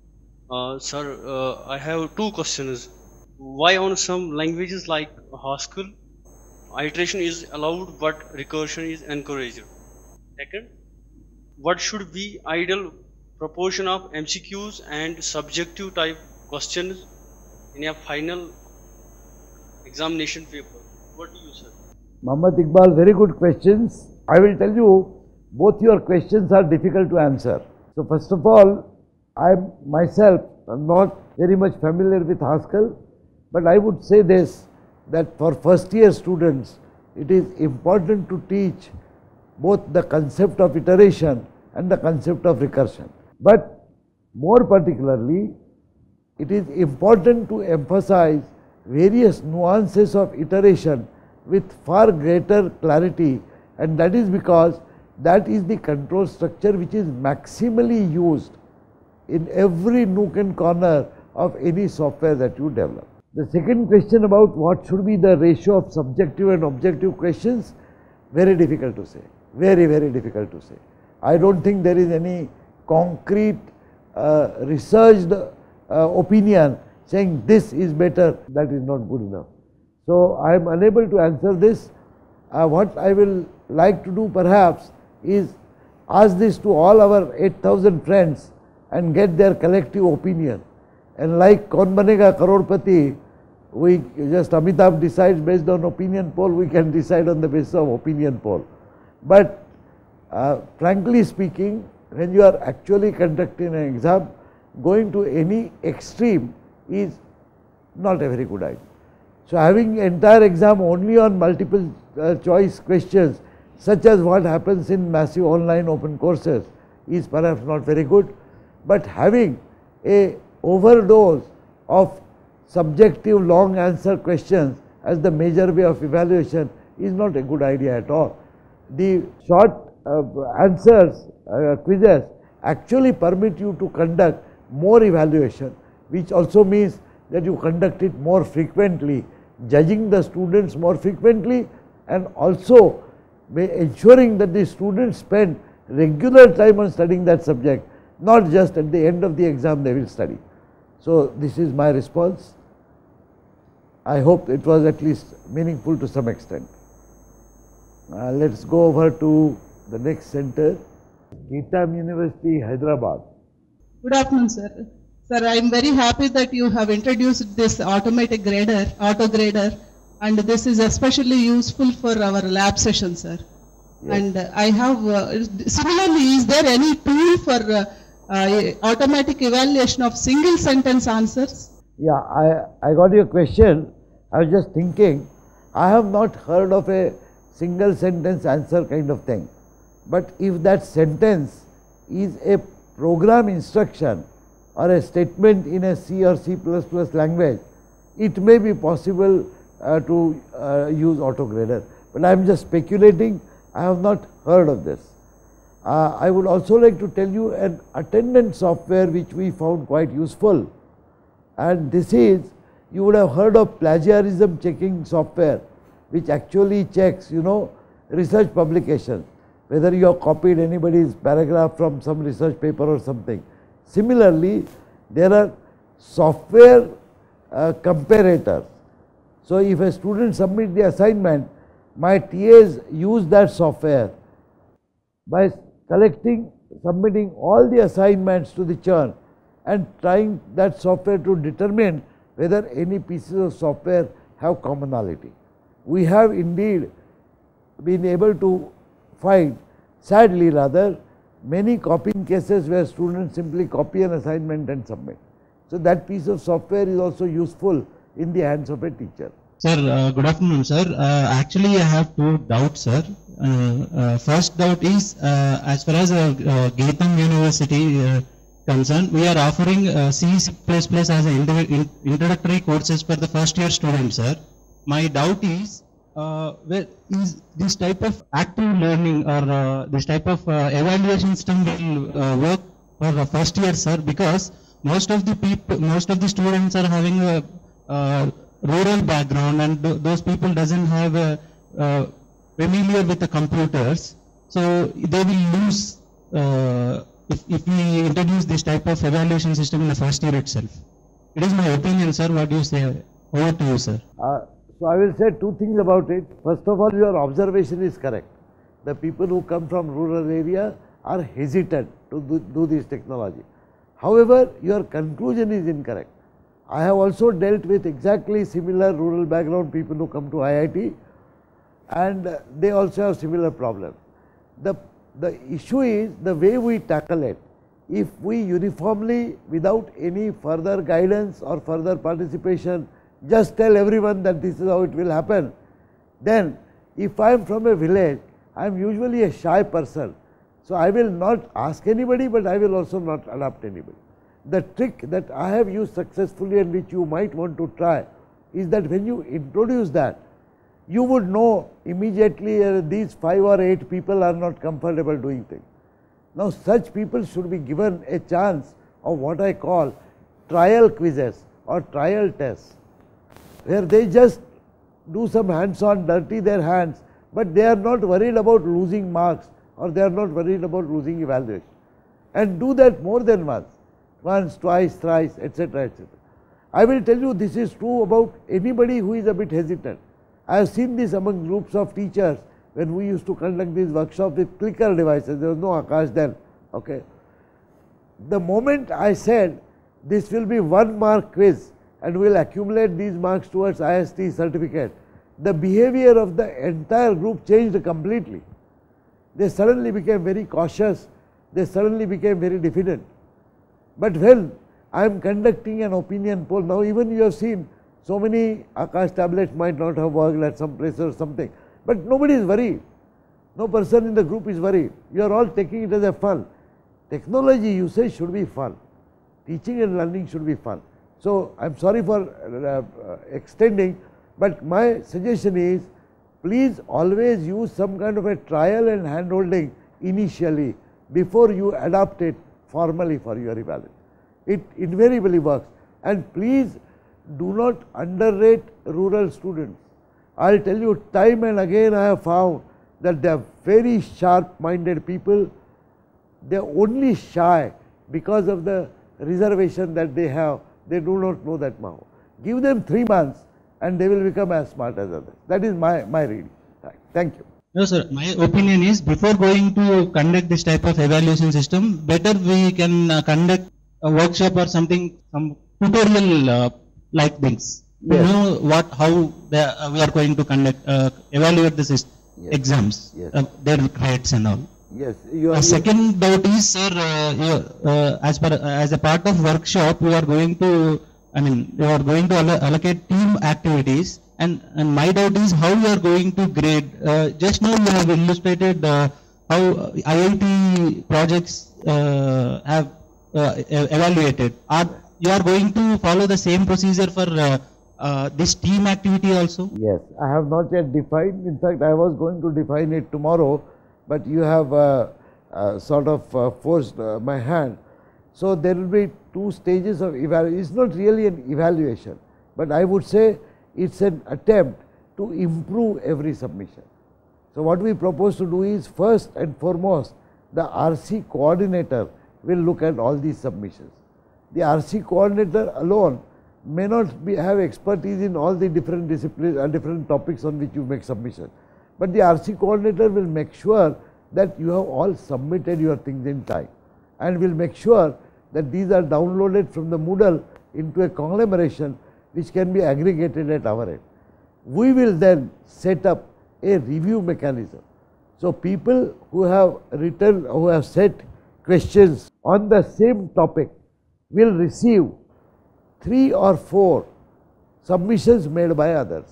Speaker 3: Sir, I have two questions. Why on some languages like Haskell, iteration is allowed but recursion is encouraged? Second, what should be ideal proportion of MCQs and subjective type questions in a final examination paper? What do you say?
Speaker 1: Muhammad Iqbal, very good questions. I will tell you, both your questions are difficult to answer. So first of all, I myself am not very much familiar with Haskell, but I would say this, that for first year students, it is important to teach both the concept of iteration and the concept of recursion. But more particularly, it is important to emphasize various nuances of iteration with far greater clarity, and that is because that is the control structure which is maximally used in every nook and corner of any software that you develop. The second question about what should be the ratio of subjective and objective questions, very difficult to say, very, very difficult to say. I don't think there is any concrete researched opinion saying this is better, that is not good enough. So I am unable to answer this. What I will like to do perhaps is ask this to all our 8,000 friends and get their collective opinion. And like Kaun Banega Crorepati, we just Amitabh decides based on opinion poll, we can decide on the basis of opinion poll. But frankly speaking, when you are actually conducting an exam, going to any extreme is not a very good idea. So having entire exam only on multiple choice questions, such as what happens in massive online open courses, is perhaps not very good. But having a overdose of subjective long answer questions as the major way of evaluation is not a good idea at all. The short answers, quizzes actually permit you to conduct more evaluation, which also means that you conduct it more frequently, judging the students more frequently, and also ensuring that the students spend regular time on studying that subject, not just at the end of the exam they will study. So this is my response. I hope it was at least meaningful to some extent. Let's go over to the next center, Geetam University, Hyderabad.
Speaker 4: Good afternoon, sir. Sir, I am very happy that you have introduced this automatic grader, auto grader, and this is especially useful for our lab session, sir. Yes. And I have, similarly, is there any tool for automatic evaluation of single sentence answers?
Speaker 1: Yeah, I got your question. I was just thinking, I have not heard of a single sentence answer kind of thing. But if that sentence is a program instruction or a statement in a C or C++ language, it may be possible to use autograder. But I am just speculating, I have not heard of this. I would also like to tell you an attendance software which we found quite useful, and this is, you would have heard of plagiarism checking software, which actually checks, research publications, whether you have copied anybody's paragraph from some research paper or something. Similarly, there are software comparators. So if a student submits the assignment, my TAs use that software by submitting all the assignments to the churn and trying that software to determine whether any pieces of software have commonality. We have indeed been able to find, sadly rather, many copying cases where students simply copy an assignment and submit. So that piece of software is also useful in the hands of a teacher.
Speaker 5: Sir, good afternoon, sir. Actually, I have two doubts, sir. First doubt is, as far as Geetham University concerned, we are offering C++ as an introductory courses for the first year students, sir. My doubt is, where is this type of active learning or this type of evaluation system will work for the first year, sir? Because most of the students are having a rural background, and those people doesn't have familiar with the computers, so they will lose if we introduce this type of evaluation system in the first year itself. It is my opinion, sir. What do you say? Over to you, sir.
Speaker 1: So I will say two things about it. First of all, your observation is correct. The people who come from rural area are hesitant to do this technology. However, your conclusion is incorrect. I have also dealt with exactly similar rural background people who come to IIT, and they also have similar problems. The issue is the way we tackle it. If we uniformly, without any further guidance or further participation, just tell everyone that this is how it will happen, then if I am from a village, I am usually a shy person. So I will not ask anybody, but I will also not adopt anybody. The trick that I have used successfully and which you might want to try is that when you introduce that, you would know immediately these 5 or 8 people are not comfortable doing things. Now such people should be given a chance of what I call trial quizzes or trial tests, where they just do some hands-on, dirty their hands, but they are not worried about losing marks or they are not worried about losing evaluation, and do that more than once, twice, thrice, etc., etc. I will tell you this is true about anybody who is a bit hesitant. I have seen this among groups of teachers when we used to conduct these workshops with clicker devices. There was no Akash then. Okay. The moment I said this will be 1 mark quiz and we will accumulate these marks towards IST certificate, the behavior of the entire group changed completely. They suddenly became very cautious, they suddenly became very diffident. But when I am conducting an opinion poll, now even you have seen so many Akash tablets might not have worked at some place or something, but nobody is worried. No person in the group is worried. You are all taking it as a fun. Technology usage should be fun. Teaching and learning should be fun. So I am sorry for extending, but my suggestion is please always use some kind of a trial and handholding initially before you adopt it formally for your evaluation. It invariably works, and please do not underrate rural students. I will tell you time and again I have found that they are very sharp minded people. They are only shy because of the reservation that they have. They do not know that now. Give them 3 months and they will become as smart as others. That is my reading. Right. Thank you.
Speaker 5: No, sir. My opinion is before going to conduct this type of evaluation system, better we can conduct a workshop or something, some tutorial like things.
Speaker 1: Yes.
Speaker 5: To know how we are going to conduct, evaluate the
Speaker 1: Yes.
Speaker 5: exams,
Speaker 1: Yes.
Speaker 5: Their grades and all.
Speaker 1: Yes.
Speaker 5: Second doubt is, sir, as a part of workshop, you are going to allocate team activities, and my doubt is how you are going to grade. Just now you have illustrated how IIT projects have evaluated. You are going to follow the same procedure for this team activity also?
Speaker 1: Yes, I have not yet defined. In fact, I was going to define it tomorrow, but you have sort of forced my hand. So there will be 2 stages of evaluation. It's not really an evaluation, but I would say it's an attempt to improve every submission. So what we propose to do is, first and foremost, the RC coordinator will look at all these submissions. The RC coordinator alone may not have expertise in all the different disciplines and different topics on which you make submission, but the RC coordinator will make sure that you have all submitted your things in time, and will make sure that these are downloaded from the Moodle into a conglomeration which can be aggregated at our end. We will then set up a review mechanism. So people who have written, who have set questions on the same topic will receive 3 or 4 submissions made by others,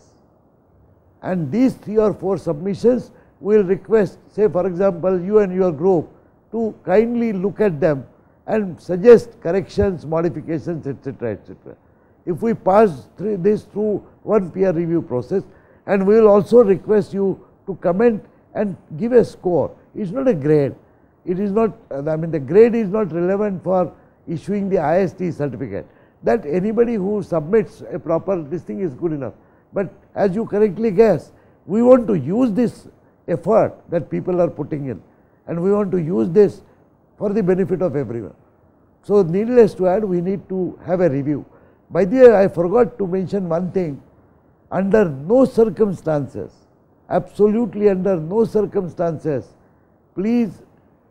Speaker 1: and these 3 or 4 submissions will request, say for example, you and your group to kindly look at them and suggest corrections, modifications, etc., etc. If we pass this through one peer review process, and we will also request you to comment and give a score. It is not a grade. It is not, I mean, the grade is not relevant for issuing the IST certificate. That anybody who submits a proper this thing is good enough. But as you correctly guess, we want to use this effort that people are putting in, and we want to use this for the benefit of everyone. So needless to add, we need to have a review. By the way, I forgot to mention one thing. Under no circumstances, absolutely under no circumstances, please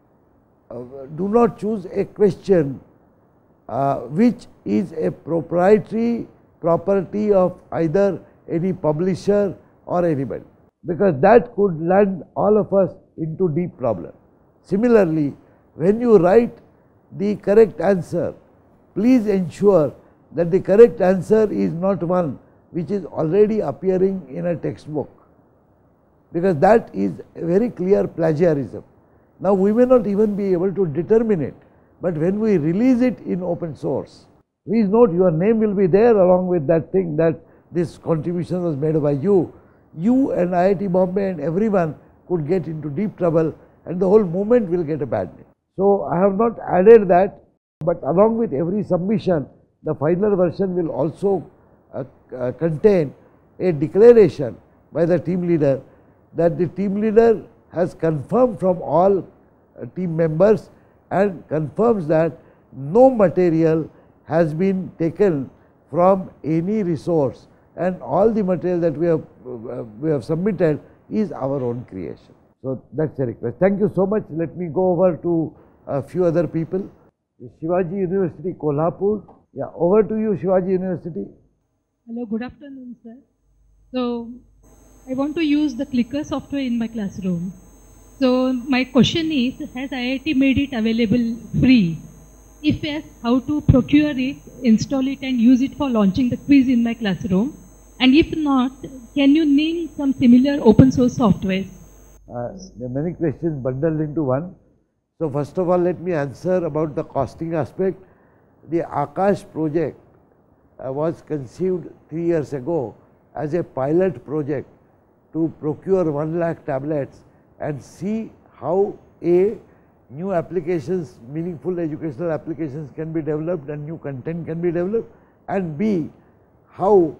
Speaker 1: do not choose a question which is a proprietary property of either any publisher or anybody, because that could land all of us into deep problem. Similarly, when you write the correct answer, please ensure that the correct answer is not one which is already appearing in a textbook, because that is a very clear plagiarism. Now we may not even be able to determine it, but when we release it in open source, please note your name will be there along with that thing that this contribution was made by you. You and IIT Bombay and everyone could get into deep trouble, and the whole movement will get a bad name. So I have not added that, but along with every submission, the final version will also contain a declaration by the team leader that the team leader has confirmed from all team members and confirms that no material has been taken from any resource, and all the material that we have submitted is our own creation. So that's a request. Thank you so much. Let me go over to a few other people. Shivaji University, Kolhapur. Yeah, over to you, Shivaji University.
Speaker 6: Hello, good afternoon, sir. So, I want to use the clicker software in my classroom. So, my question is, has IIT made it available free? If yes, how to procure it, install it and use it for launching the quiz in my classroom? And if not, can you name some similar open source software?
Speaker 1: There are many questions bundled into one. So, first of all, let me answer about the costing aspect. The Akash project was conceived 3 years ago as a pilot project to procure 1 lakh tablets and see how A, new applications, meaningful educational applications can be developed and new content can be developed, and B, how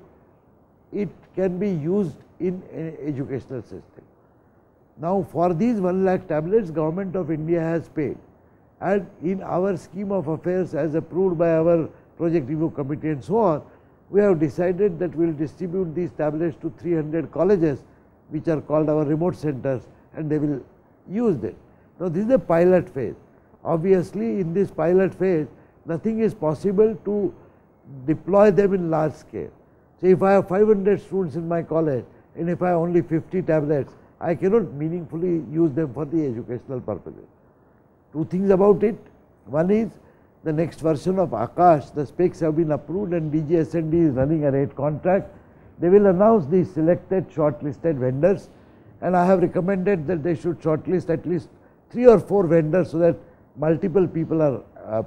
Speaker 1: it can be used in an educational system. Now for these 1 lakh tablets, Government of India has paid, and in our scheme of affairs as approved by our project review committee and so on, we have decided that we will distribute these tablets to 300 colleges which are called our remote centers, and they will use it. Now this is a pilot phase. Obviously in this pilot phase, nothing is possible to deploy them in large scale. So if I have 500 students in my college and if I have only 50 tablets, I cannot meaningfully use them for the educational purposes. Two things about it. One is the next version of Akash, the specs have been approved and DGSND is running a rate contract. They will announce the selected shortlisted vendors, and I have recommended that they should shortlist at least 3 or 4 vendors so that multiple people are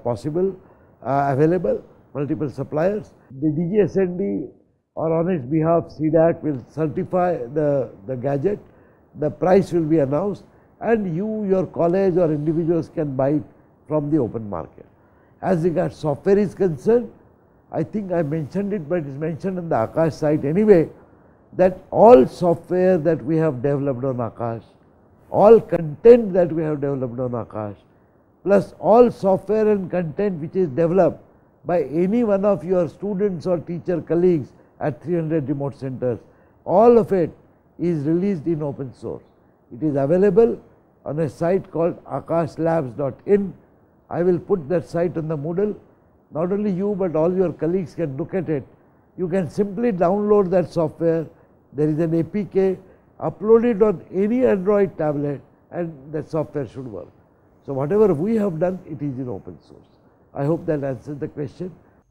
Speaker 1: available, multiple suppliers. The DGSND or on its behalf CDAC will certify the gadget, the price will be announced, and you, your college or individuals can buy it from the open market. As regards software is concerned, I think I mentioned it, but it is mentioned on the Akash site anyway, that all software that we have developed on Akash, all content that we have developed on Akash, plus all software and content which is developed by any one of your students or teacher colleagues at 300 remote centers, all of it is released in open source. It is available on a site called akashlabs.in. I will put that site on the Moodle. Not only you but all your colleagues can look at it. You can simply download that software. There is an APK, upload it on any Android tablet and that software should work. So whatever we have done, it is in open source. I hope that answers the question.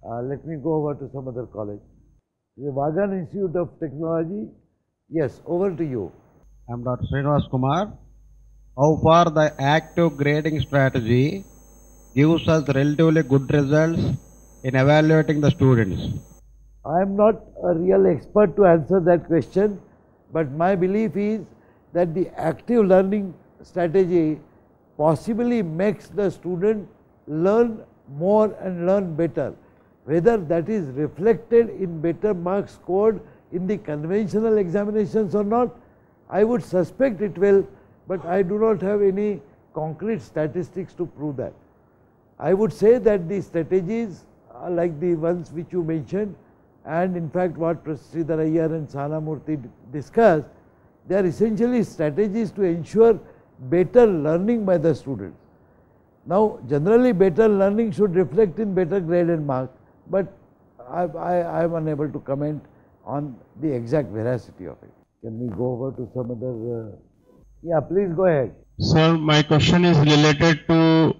Speaker 1: Let me go over to some other college. The Vagan Institute of Technology. Yes, over to you.
Speaker 7: I am Dr. Srinivas Kumar. How far the active grading strategy gives us relatively good results in evaluating the students?
Speaker 1: I am not a real expert to answer that question, but my belief is that the active learning strategy possibly makes the student learn more and learn better. Whether that is reflected in better marks scored in the conventional examinations or not, I would suspect it will, but I do not have any concrete statistics to prove that. I would say that the strategies are like the ones which you mentioned, and in fact what Professor Sridhar Iyer and Sana Murthy discussed, they are essentially strategies to ensure better learning by the students. Now generally better learning should reflect in better grade and mark, but I am unable to comment on the exact veracity of it. Can we go over to some other? Yeah, please go ahead.
Speaker 5: Sir, my question is related to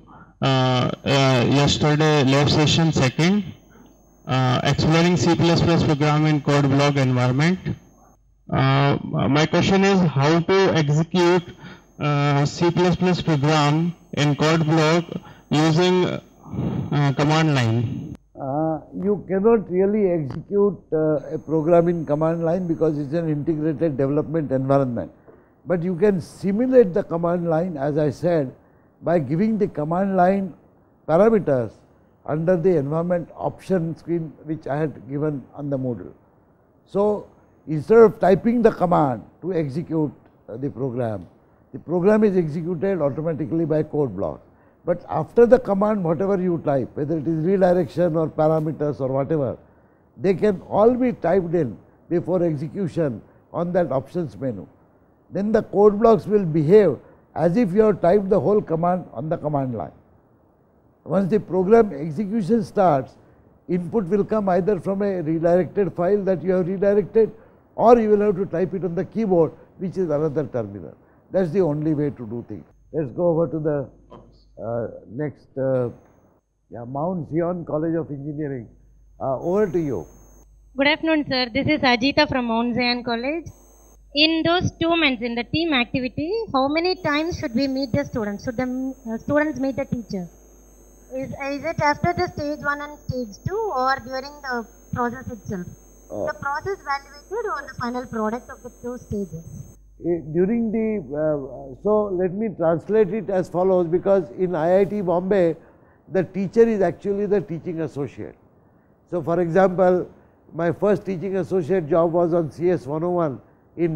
Speaker 5: yesterday lab session second, exploring C++ program in code block environment. My question is how to execute C++ program in code block using command line.
Speaker 1: You cannot really execute a program in command line because it is an integrated development environment. But you can simulate the command line, as I said, by giving the command line parameters under the environment option screen which I had given on the Moodle. So instead of typing the command to execute the program is executed automatically by code block. But after the command, whatever you type, whether it is redirection or parameters or whatever, they can all be typed in before execution on that options menu. Then the code blocks will behave as if you have typed the whole command on the command line. Once the program execution starts, input will come either from a redirected file that you have redirected, or you will have to type it on the keyboard, which is another terminal. That is the only way to do things. Let us go over to the next, Mount Zion College of Engineering. Over to you.
Speaker 8: Good afternoon, sir. This is Ajita from Mount Zion College. In those 2 months in the team activity, how many times should we meet the students? Should the students meet the teacher? Is it after the stage 1 and stage 2 or during the process itself? The process evaluated or the final product of the 2 stages?
Speaker 1: During the, so let me translate it as follows, because in IIT Bombay, the teacher is actually the teaching associate. So for example, my first teaching associate job was on CS 101 in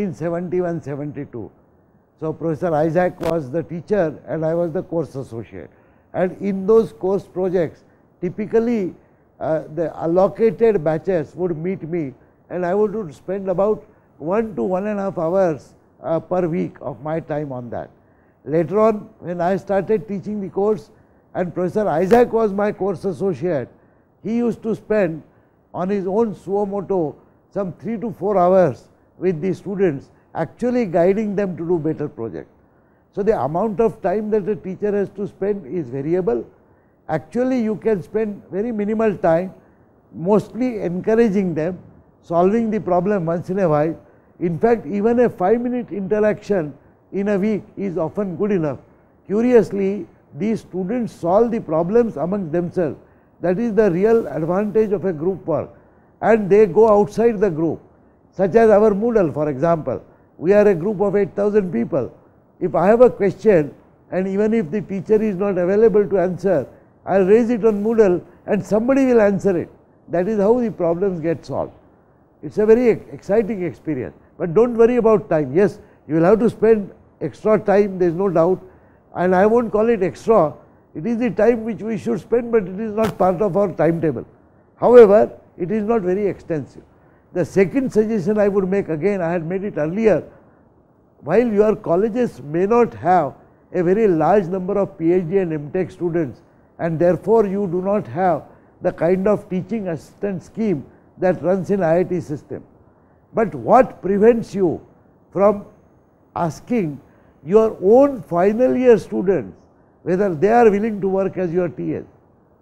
Speaker 1: 1971-72. So Professor Isaac was the teacher and I was the course associate. And in those course projects, typically the allocated batches would meet me and I would spend about 1 to 1.5 hours per week of my time on that. Later on, when I started teaching the course and Professor Isaac was my course associate, he used to spend on his own suo moto some 3 to 4 hours with the students, actually guiding them to do better projects. So the amount of time that a teacher has to spend is variable. Actually you can spend very minimal time, mostly encouraging them, solving the problem once in a while. In fact, even a 5-minute interaction in a week is often good enough. Curiously, these students solve the problems amongst themselves. That is the real advantage of a group work, and they go outside the group, such as our Moodle, for example. We are a group of 8,000 people. If I have a question and even if the teacher is not available to answer, I will raise it on Moodle and somebody will answer it. That is how the problems get solved. It is a very exciting experience. But do not worry about time. Yes, you will have to spend extra time, there is no doubt, and I will not call it extra. It is the time which we should spend, but it is not part of our timetable. However, it is not very extensive. The second suggestion I would make, again I had made it earlier, while your colleges may not have a very large number of PhD and MTech students, and therefore you do not have the kind of teaching assistant scheme that runs in IIT system. But what prevents you from asking your own final year students whether they are willing to work as your TAs?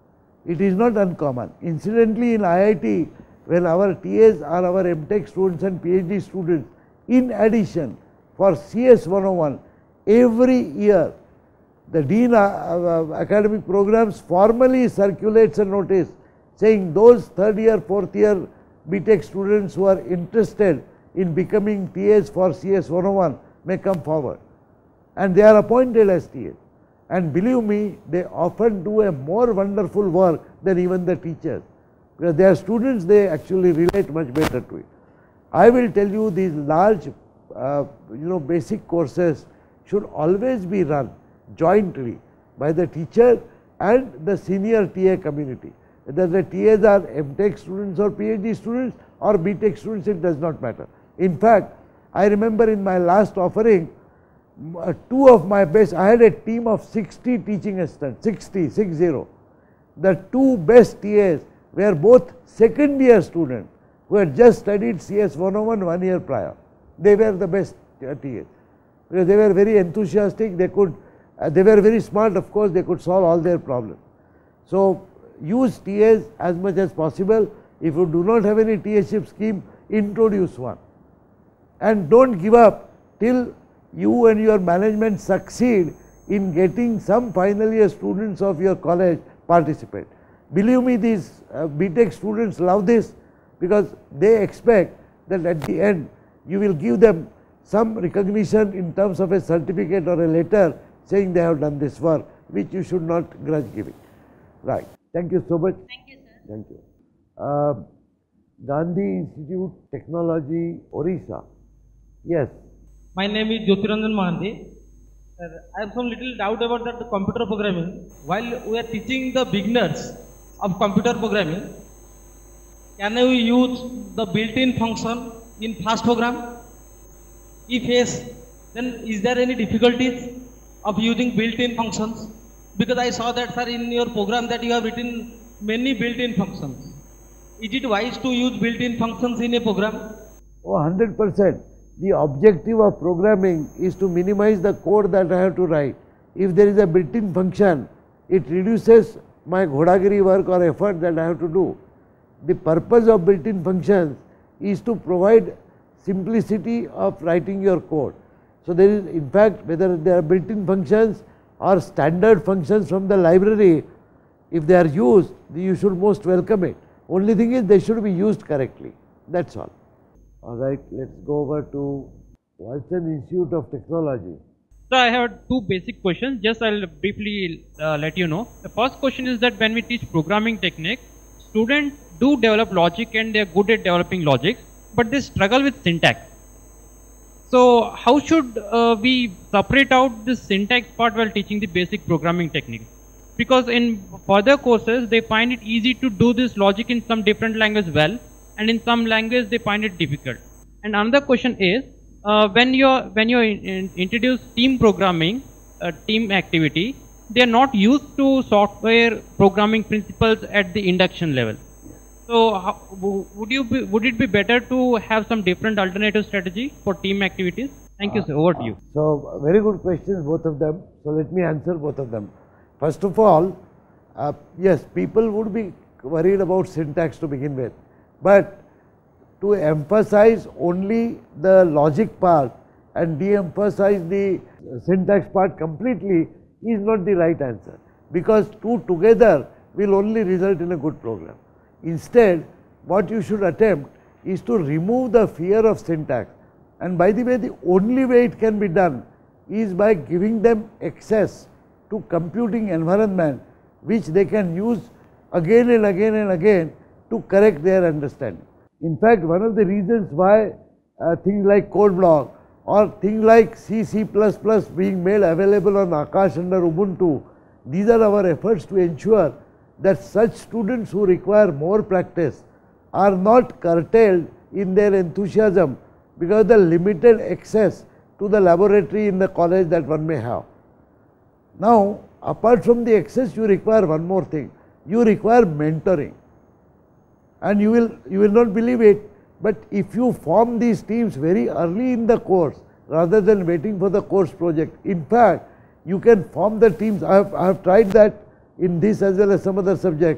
Speaker 1: It is not uncommon. Incidentally, in IIT, when our TAs are our MTech students and PhD students, in addition, for CS 101, every year the Dean of Academic Programs formally circulates a notice saying those third year, fourth year BTech students who are interested in becoming TAs for CS 101 may come forward, and they are appointed as TAs. And believe me, they often do a more wonderful work than even the teachers, because they are students, they actually relate much better to it. I will tell you, these large basic courses should always be run jointly by the teacher and the senior TA community. Whether the TAs are MTech students or PhD students or BTech students, it does not matter. In fact, I remember in my last offering, two of my best, I had a team of 60 teaching assistants, 60. The two best TAs were both second year students who had just studied CS 101 1 year prior. They were the best TAs, because they were very enthusiastic, they were very smart, of course, they could solve all their problems. So use TAs as much as possible. If you do not have any TAship scheme, introduce one. And don't give up till you and your management succeed in getting some final year students of your college participate. Believe me, these BTech students love this, because they expect that at the end you will give them some recognition in terms of a certificate or a letter saying they have done this work, which you should not grudge giving. Right. Thank you so much.
Speaker 8: Thank you, sir.
Speaker 1: Thank you. Gandhi Institute Technology, Orissa. Yes.
Speaker 9: My name is Jyotiranjan Mahandi. I have some little doubt about that computer programming. While we are teaching the beginners of computer programming, can we use the built-in function in fast program? If yes, then is there any difficulties of using built-in functions? Because I saw that, sir, in your program that you have written many built-in functions. Is it wise to use built-in functions in a program?
Speaker 1: Oh, 100%. The objective of programming is to minimize the code that I have to write. If there is a built-in function, it reduces my ghodagiri work or effort that I have to do. The purpose of built-in functions is to provide simplicity of writing your code. So there is, in fact, whether they are built-in functions or standard functions from the library, if they are used, you should most welcome it. Only thing is they should be used correctly. That's all. All right, let's go over to Walton Institute of Technology.
Speaker 10: So I have two basic questions, just I'll briefly let you know. The first question is that when we teach programming technique, students do develop logic and they are good at developing logic, but they struggle with syntax. So how should we separate out this syntax part while teaching the basic programming technique? Because in further courses, they find it easy to do this logic in some different language well, and in some language they find it difficult. And another question is, when you introduce team programming, team activity, they are not used to software programming principles at the induction level. So would it be better to have some different alternative strategy for team activities? Thank you, sir. Over to you.
Speaker 1: So very good questions, both of them. So let me answer both of them. First of all, yes, people would be worried about syntax to begin with, but to emphasize only the logic part and de-emphasize the syntax part completely is not the right answer, because two together will only result in a good program. Instead, what you should attempt is to remove the fear of syntax, and by the way, the only way it can be done is by giving them access to computing environment which they can use again and again and again to correct their understanding. In fact, one of the reasons why things like code block or things like C, C++ being made available on Akash under Ubuntu, these are our efforts to ensure that such students who require more practice are not curtailed in their enthusiasm because of the limited access to the laboratory in the college that one may have. Now, apart from the access, you require one more thing. You require mentoring. And you will not believe it, but if you form these teams very early in the course rather than waiting for the course project, in fact, you can form the teams. I have tried that in this as well as some other subjects.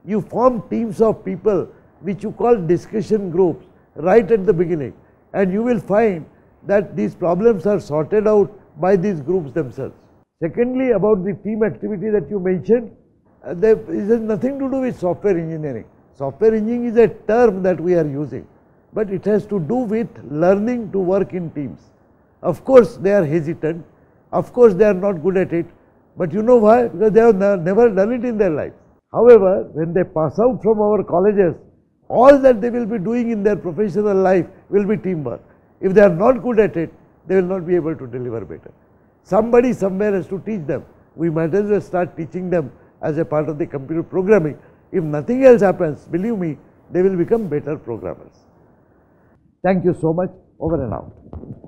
Speaker 1: you form teams of people which you call discussion groups right at the beginning, and you will find that these problems are sorted out by these groups themselves. Secondly, about the team activity that you mentioned, there is nothing to do with software engineering. Software engineering is a term that we are using, but it has to do with learning to work in teams. Of course, they are hesitant, of course, they are not good at it, but you know why? Because they have never done it in their life. However, when they pass out from our colleges, all that they will be doing in their professional life will be teamwork. If they are not good at it, they will not be able to deliver better. Somebody somewhere has to teach them. We might as well start teaching them as a part of the computer programming. If nothing else happens, believe me, they will become better programmers. Thank you so much. Over and out.